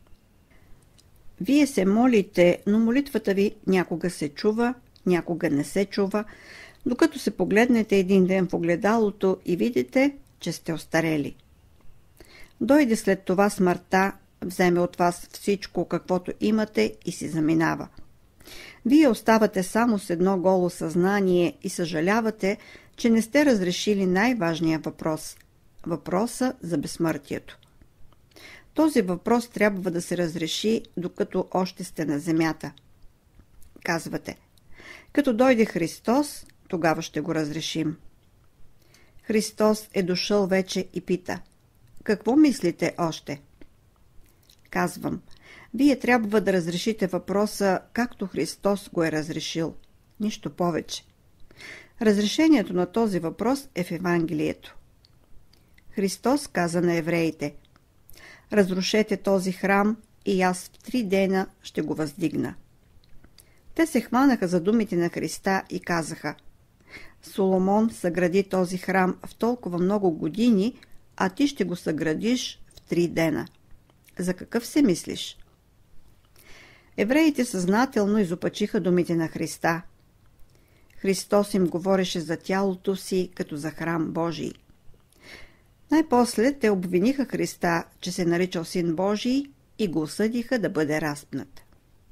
Вие се молите, но молитвата ви някога се чува, някога не се чува, докато се погледнете един ден в огледалото и видите, че сте остарели. Дойде след това смъртта, вземе от вас всичко, каквото имате и си заминава. Вие оставате само с едно голо съзнание и съжалявате, че не сте разрешили най-важния въпрос – въпроса за безсмъртието. Този въпрос трябва да се разреши, докато още сте на земята. Казвате: като дойде Христос, тогава ще го разрешим. Христос е дошъл вече и пита: какво мислите още? Казвам: вие трябва да разрешите въпроса, както Христос го е разрешил. Нищо повече. Разрешението на този въпрос е в Евангелието. Христос каза на евреите: разрушете този храм и аз в 3 дена ще го въздигна. Те се хванаха за думите на Христа и казаха: Соломон съгради този храм в толкова много години, а ти ще го съградиш в 3 дена. За какъв се мислиш? Евреите съзнателно изопачиха думите на Христа. Христос им говореше за тялото си като за храм Божий. Най-после те обвиниха Христа, че се наричал Син Божий и го осъдиха да бъде разпнат.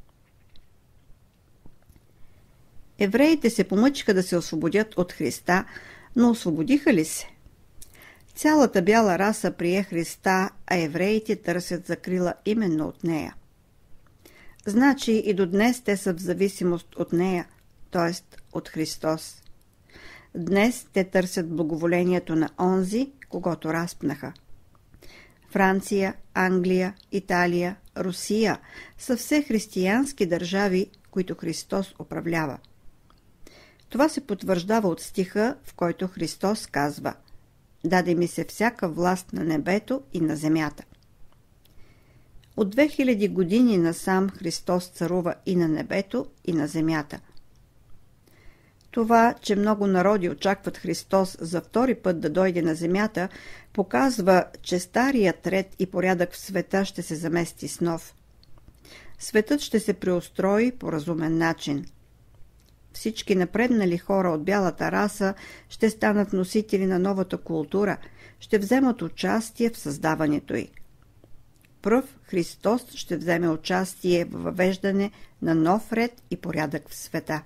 Евреите се помъчиха да се освободят от Христа, но освободиха ли се? Цялата бяла раса прие Христа, а евреите търсят закрила именно от нея. Значи и до днес те са в зависимост от нея, т.е. от Христос. Днес те търсят благоволението на онзи, когото разпнаха. Франция, Англия, Италия, Русия са все християнски държави, които Христос управлява. Това се потвърждава от стиха, в който Христос казва: даде ми се всяка власт на небето и на земята. От 2000 години насам Христос царува и на небето, и на земята. Това, че много народи очакват Христос за втори път да дойде на земята, показва, че старият ред и порядък в света ще се замести с нов. Светът ще се преустрои по разумен начин. Всички напреднали хора от бялата раса ще станат носители на новата култура, ще вземат участие в създаването й. Пръв Христос ще вземе участие в въвеждане на нов ред и порядък в света.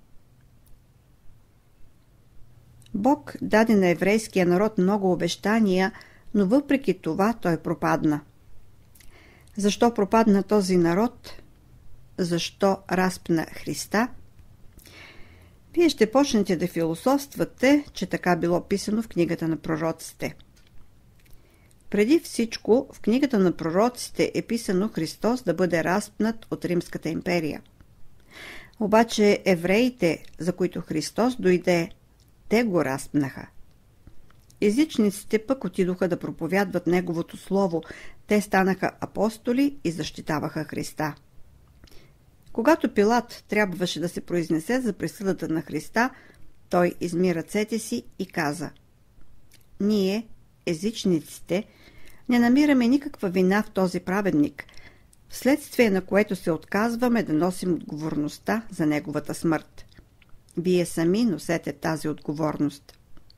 Бог даде на еврейския народ много обещания, но въпреки това той пропадна. Защо пропадна този народ? Защо разпна Христа? Вие ще почнете да философствате, че така било писано в книгата на пророците. Преди всичко, в книгата на пророците е писано Христос да бъде разпнат от Римската империя. Обаче евреите, за които Христос дойде, те го разпнаха. Езичниците пък отидоха да проповядват Неговото слово. Те станаха апостоли и защитаваха Христа. Когато Пилат трябваше да се произнесе за присъдата на Христа, той изми ръцете си и каза: ние, езичниците, не намираме никаква вина в този праведник, вследствие на което се отказваме да носим отговорността за неговата смърт. Вие сами носете тази отговорност.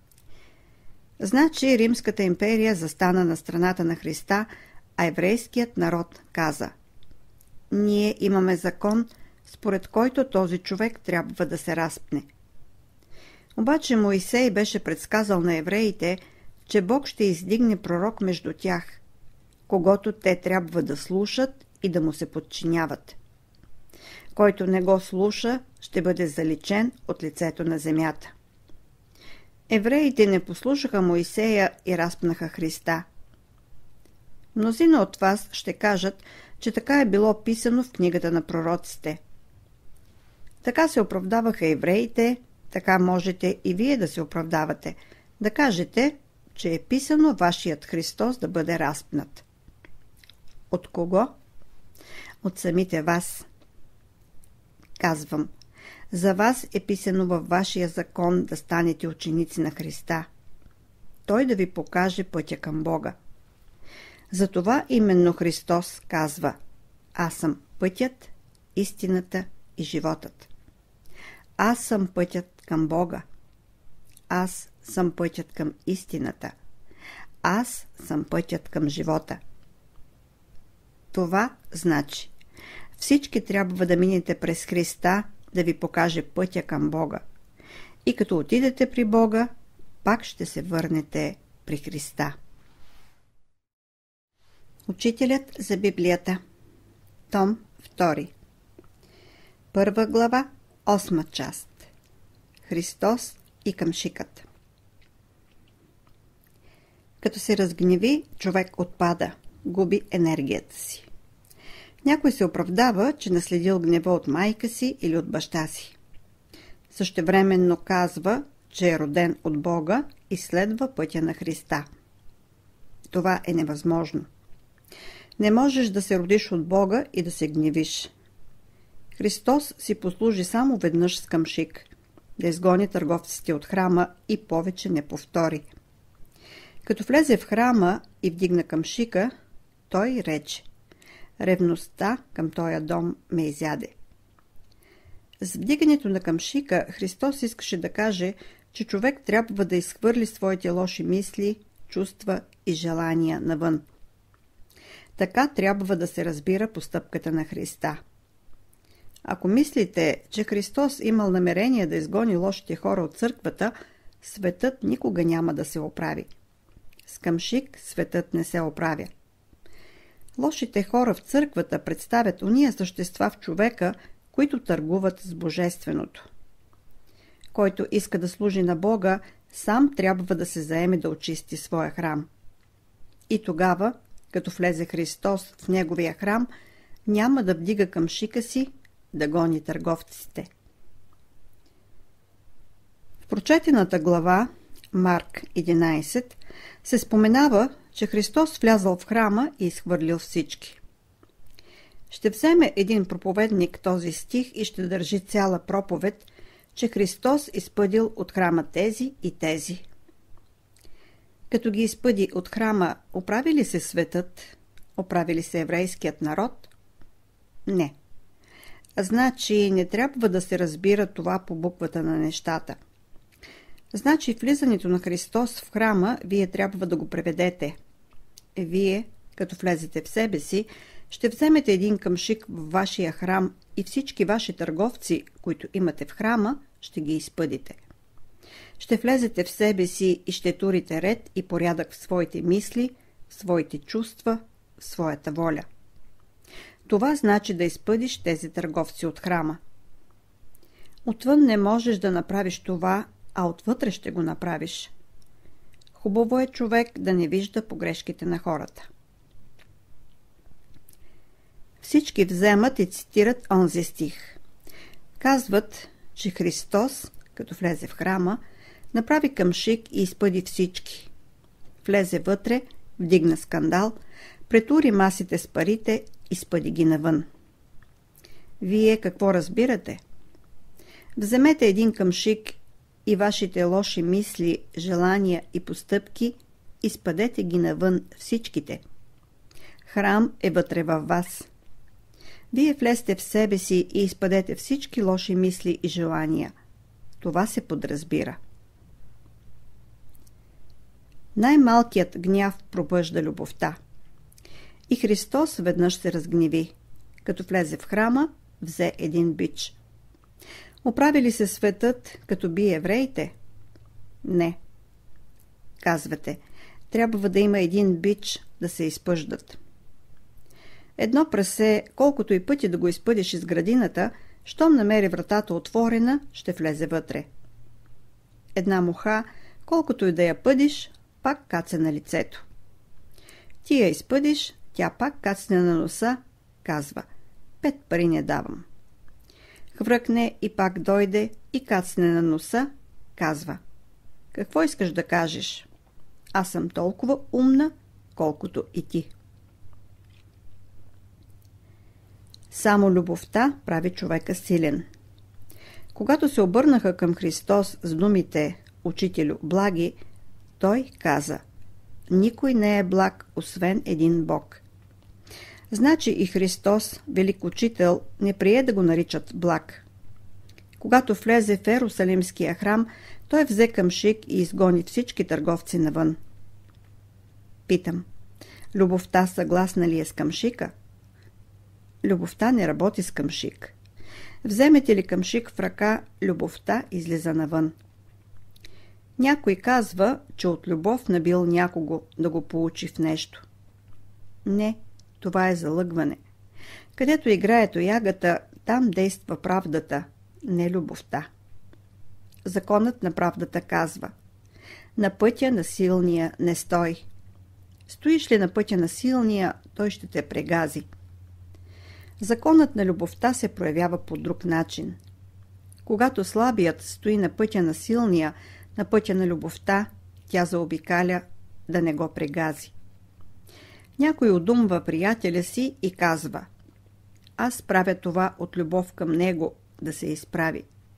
Значи Римската империя застана на страната на Христа, а еврейският народ каза: ние имаме закон, според който този човек трябва да се разпне. Обаче Моисей беше предсказал на евреите, че Бог ще издигне пророк между тях, когото те трябва да слушат и да му се подчиняват. Който не го слуша, ще бъде заличен от лицето на земята. Евреите не послушаха Моисея и разпнаха Христа. Мнозина от вас ще кажат, че така е било писано в книгата на пророците. Така се оправдаваха евреите, така можете и вие да се оправдавате, да кажете, че е писано вашият Христос да бъде разпнат. От кого? От самите вас. Казвам, за вас е писано във вашия закон да станете ученици на Христа. Той да ви покаже пътя към Бога. Затова именно Христос казва: аз съм пътят, истината и животът. Аз съм пътят към Бога. Аз съм пътят към истината. Аз съм пътят към живота. Това значи, всички трябва да минете през Христа, да ви покаже пътя към Бога. И като отидете при Бога, пак ще се върнете при Христа. Учителят за Библията. Том 2. 1 глава, 8 част. Христос и камшикът. Като се разгневи, човек отпада, губи енергията си. Някой се оправдава, че наследил гнева от майка си или от баща си. Същевременно казва, че е роден от Бога и следва пътя на Христа. Това е невъзможно. Не можеш да се родиш от Бога и да се гневиш. Христос си послужи само веднъж с камшик, да изгони търговците от храма и повече не повтори. Като влезе в храма и вдигна камшика, той рече: ревността към тоя дом ме изяде. С вдигането на камшика Христос искаше да каже, че човек трябва да изхвърли своите лоши мисли, чувства и желания навън. Така трябва да се разбира постъпката на Христа. Ако мислите, че Христос имал намерение да изгони лошите хора от църквата, светът никога няма да се оправи. С камшик светът не се оправя. Лошите хора в църквата представят ония същества в човека, които търгуват с божественото. Който иска да служи на Бога, сам трябва да се заеме да очисти своя храм. И тогава, като влезе Христос в неговия храм, няма да вдига камшика си да гони търговците. В прочетената глава, Марк 11, се споменава, че Христос влязъл в храма и изхвърлил всички. Ще вземе един проповедник този стих и ще държи цяла проповед, че Христос изпъдил от храма тези и тези. Като ги изпъди от храма, оправи ли се светът? Оправи ли се еврейският народ? Не. Значи не трябва да се разбира това по буквата на нещата. Значи влизането на Христос в храма, вие трябва да го преведете. Вие, като влезете в себе си, ще вземете един къмшик в вашия храм и всички ваши търговци, които имате в храма, ще ги изпъдите. Ще влезете в себе си и ще турите ред и порядък в своите мисли, в своите чувства, в своята воля. Това значи да изпъдиш тези търговци от храма. Отвън не можеш да направиш това, а отвътре ще го направиш. Хубаво е човек да не вижда погрешките на хората. Всички вземат и цитират онзи стих. Казват, че Христос, като влезе в храма, направи къмшик и изпъди всички. Влезе вътре, вдигна скандал, претури масите с парите, изпъди ги навън. Вие какво разбирате? Вземете един къмшик и вашите лоши мисли, желания и постъпки, изпъдете ги навън всичките. Храм е вътре във вас. Вие влезте в себе си и изпъдете всички лоши мисли и желания. Това се подразбира. Най-малкият гняв пробъжда любовта. И Христос веднъж се разгневи. Като влезе в храма, взе един бич. Оправи ли се светът, като би евреите? Не. Казвате, трябва да има един бич да се изпъждат. Едно прасе, колкото и пъти да го изпъдиш из градината, щом намери вратата отворена, ще влезе вътре. Една муха, колкото и да я пъдиш, пак каца на лицето. Ти я изпъдиш, тя пак кацне на носа, казва: 5 пари не давам. Хвръкне и пак дойде и кацне на носа, казва: какво искаш да кажеш? Аз съм толкова умна, колкото и ти. Само любовта прави човека силен. Когато се обърнаха към Христос с думите „Учителю, благи“, той каза: никой не е благ, освен един Бог. Значи и Христос, велик учител, не прие да го наричат благ. Когато влезе в Ерусалимския храм, той взе къмшик и изгони всички търговци навън. Питам, любовта съгласна ли е с къмшика? Любовта не работи с къмшик. Вземете ли къмшик в ръка, любовта излиза навън. Някой казва, че от любов набил някого да го получи в нещо. Не, това е залъгване. Където играе тоягата, там действа правдата, не любовта. Законът на правдата казва: на пътя на силния не стой. Стоиш ли на пътя на силния, той ще те прегази. Законът на любовта се проявява по друг начин. Когато слабият стои на пътя на силния, на пътя на любовта, тя заобикаля да не го прегази. Някой удумва приятеля си и казва: аз правя това от любов към него, да се изправи.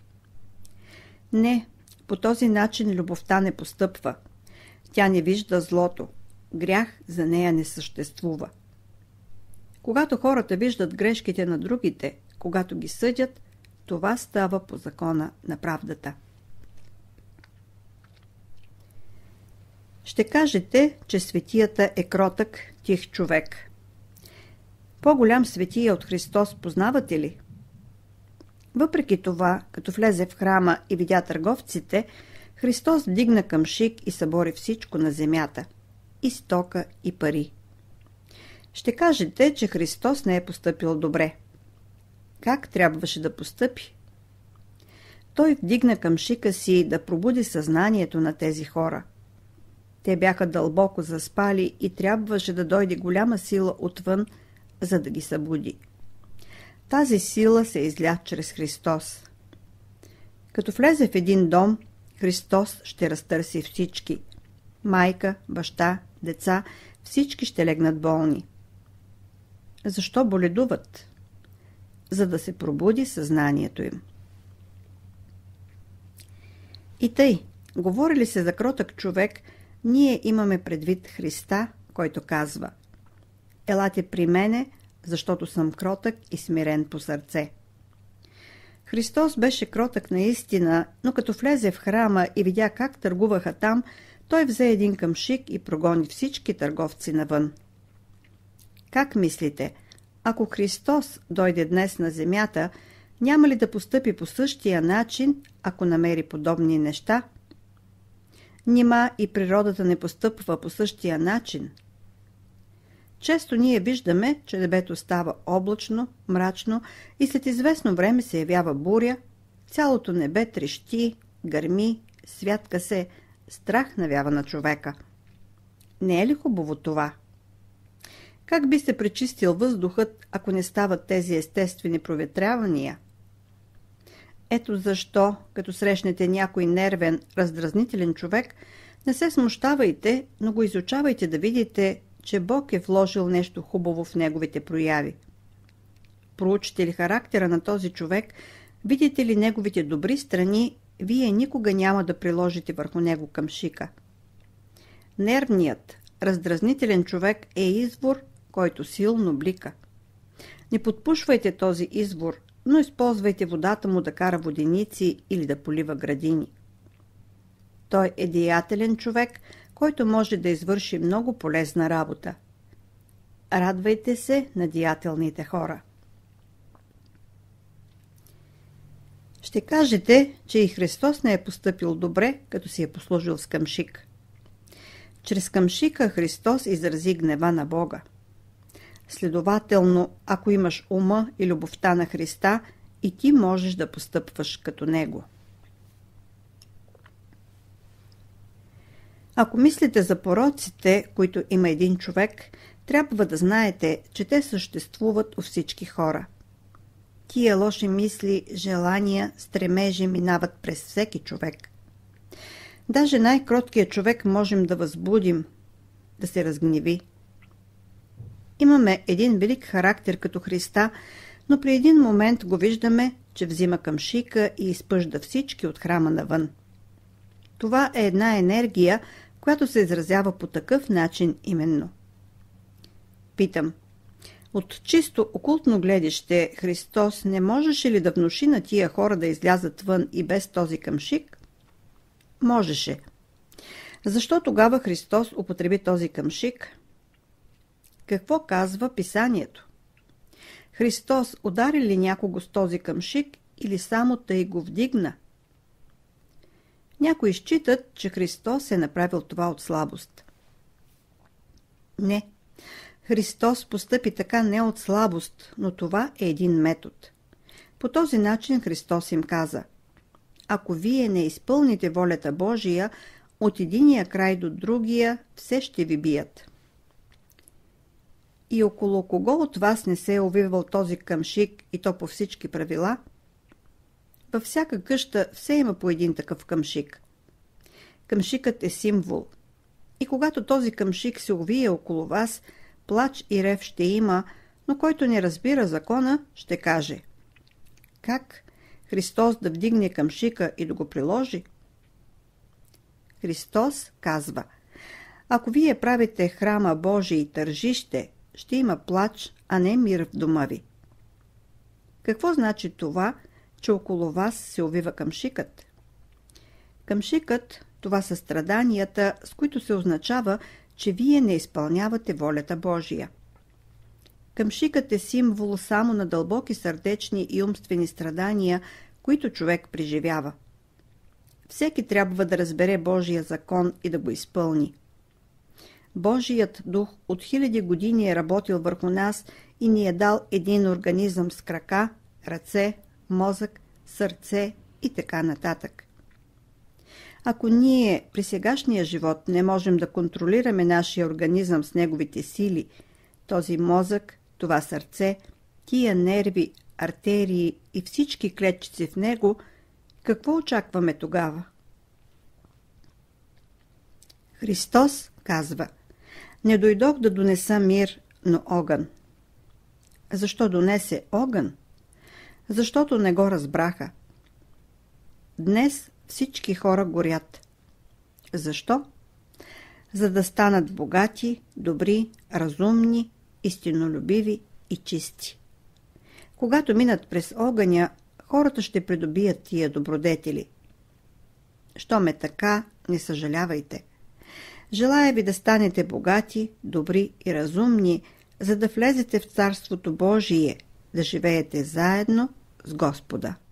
Не, по този начин любовта не постъпва. Тя не вижда злото. Грях за нея не съществува. Когато хората виждат грешките на другите, когато ги съдят, това става по закона на правдата. Ще кажете, че светията е кротък, тих човек. По-голям светия от Христос познавате ли? Въпреки това, като влезе в храма и видя търговците, Христос вдигна къмшик и събори всичко на земята – и стока, и пари. Ще кажете, че Христос не е постъпил добре. Как трябваше да постъпи? Той вдигна къмшика си да пробуди съзнанието на тези хора. Те бяха дълбоко заспали и трябваше да дойде голяма сила отвън, за да ги събуди. Тази сила се изля чрез Христос. Като влезе в един дом, Христос ще разтърси всички. Майка, баща, деца, всички ще легнат болни. Защо боледуват? За да се пробуди съзнанието им. И тъй, говори ли се за кротък човек, ние имаме предвид Христа, който казва: елате при мене, защото съм кротък и смирен по сърце. Христос беше кротък наистина, но като влезе в храма и видя как търгуваха там, той взе един къмшик и прогони всички търговци навън. Как мислите, ако Христос дойде днес на земята, няма ли да постъпи по същия начин, ако намери подобни неща? Нима и природата не постъпва по същия начин? Често ние виждаме, че небето става облачно, мрачно и след известно време се явява буря, цялото небе трещи, гърми, святка се, страх навява на човека. Не е ли хубаво това? Как би се пречистил въздухът, ако не стават тези естествени проветрявания? Ето защо, като срещнете някой нервен, раздразнителен човек, не се смущавайте, но го изучавайте да видите, че Бог е вложил нещо хубаво в неговите прояви. Проучите ли характера на този човек, видите ли неговите добри страни, вие никога няма да приложите върху него къмшика. Нервният, раздразнителен човек е извор, който силно блика. Не подпушвайте този извор, но използвайте водата му да кара воденици или да полива градини. Той е деятелен човек, който може да извърши много полезна работа. Радвайте се на деятелните хора. Ще кажете, че и Христос не е постъпил добре, като си е послужил с къмшик. Чрез къмшика Христос изрази гнева на Бога. Следователно, ако имаш ума и любовта на Христа, и ти можеш да постъпваш като Него. Ако мислите за пороците, които има един човек, трябва да знаете, че те съществуват у всички хора. Тия лоши мисли, желания, стремежи минават през всеки човек. Даже най-кроткият човек можем да възбудим, да се разгневи. Имаме един велик характер като Христа, но при един момент го виждаме, че взима къмшика и изпъжда всички от храма навън. Това е една енергия, която се изразява по такъв начин именно. Питам, от чисто окултно гледище Христос не можеше ли да внуши на тия хора да излязат вън и без този къмшик? Можеше. Защо тогава Христос употреби този къмшик? Какво казва Писанието? Христос удари ли някого с този къмшик или само тъй го вдигна? Някои считат, че Христос е направил това от слабост. Не. Христос постъпи така не от слабост, но това е един метод. По този начин Христос им каза: ако вие не изпълните волята Божия, от единия край до другия все ще ви бият. И около кого от вас не се е увивал този къмшик и то по всички правила? Във всяка къща все има по един такъв къмшик. Къмшикът е символ. И когато този къмшик се увие около вас, плач и рев ще има, но който не разбира закона, ще каже: как Христос да вдигне къмшика и да го приложи? Христос казва: ако вие правите храма Божий и тържище, ще има плач, а не мир в дома ви. Какво значи това, че около вас се увива къмшикът? Къмшикът – това са страданията, с които се означава, че вие не изпълнявате волята Божия. Къмшикът е символ само на дълбоки сърдечни и умствени страдания, които човек преживява. Всеки трябва да разбере Божия закон и да го изпълни. Божият дух от хиляди години е работил върху нас и ни е дал един организъм с крака, ръце, мозък, сърце и така нататък. Ако ние при сегашния живот не можем да контролираме нашия организъм с неговите сили, този мозък, това сърце, тия нерви, артерии и всички клетчици в него, какво очакваме тогава? Христос казва: не дойдох да донеса мир, но огън. Защо донесе огън? Защото не го разбраха. Днес всички хора горят. Защо? За да станат богати, добри, разумни, истинолюбиви и чисти. Когато минат през огъня, хората ще придобият тия добродетели. Щом е така, не съжалявайте. Желая ви да станете богати, добри и разумни, за да влезете в Царството Божие, да живеете заедно с Господа.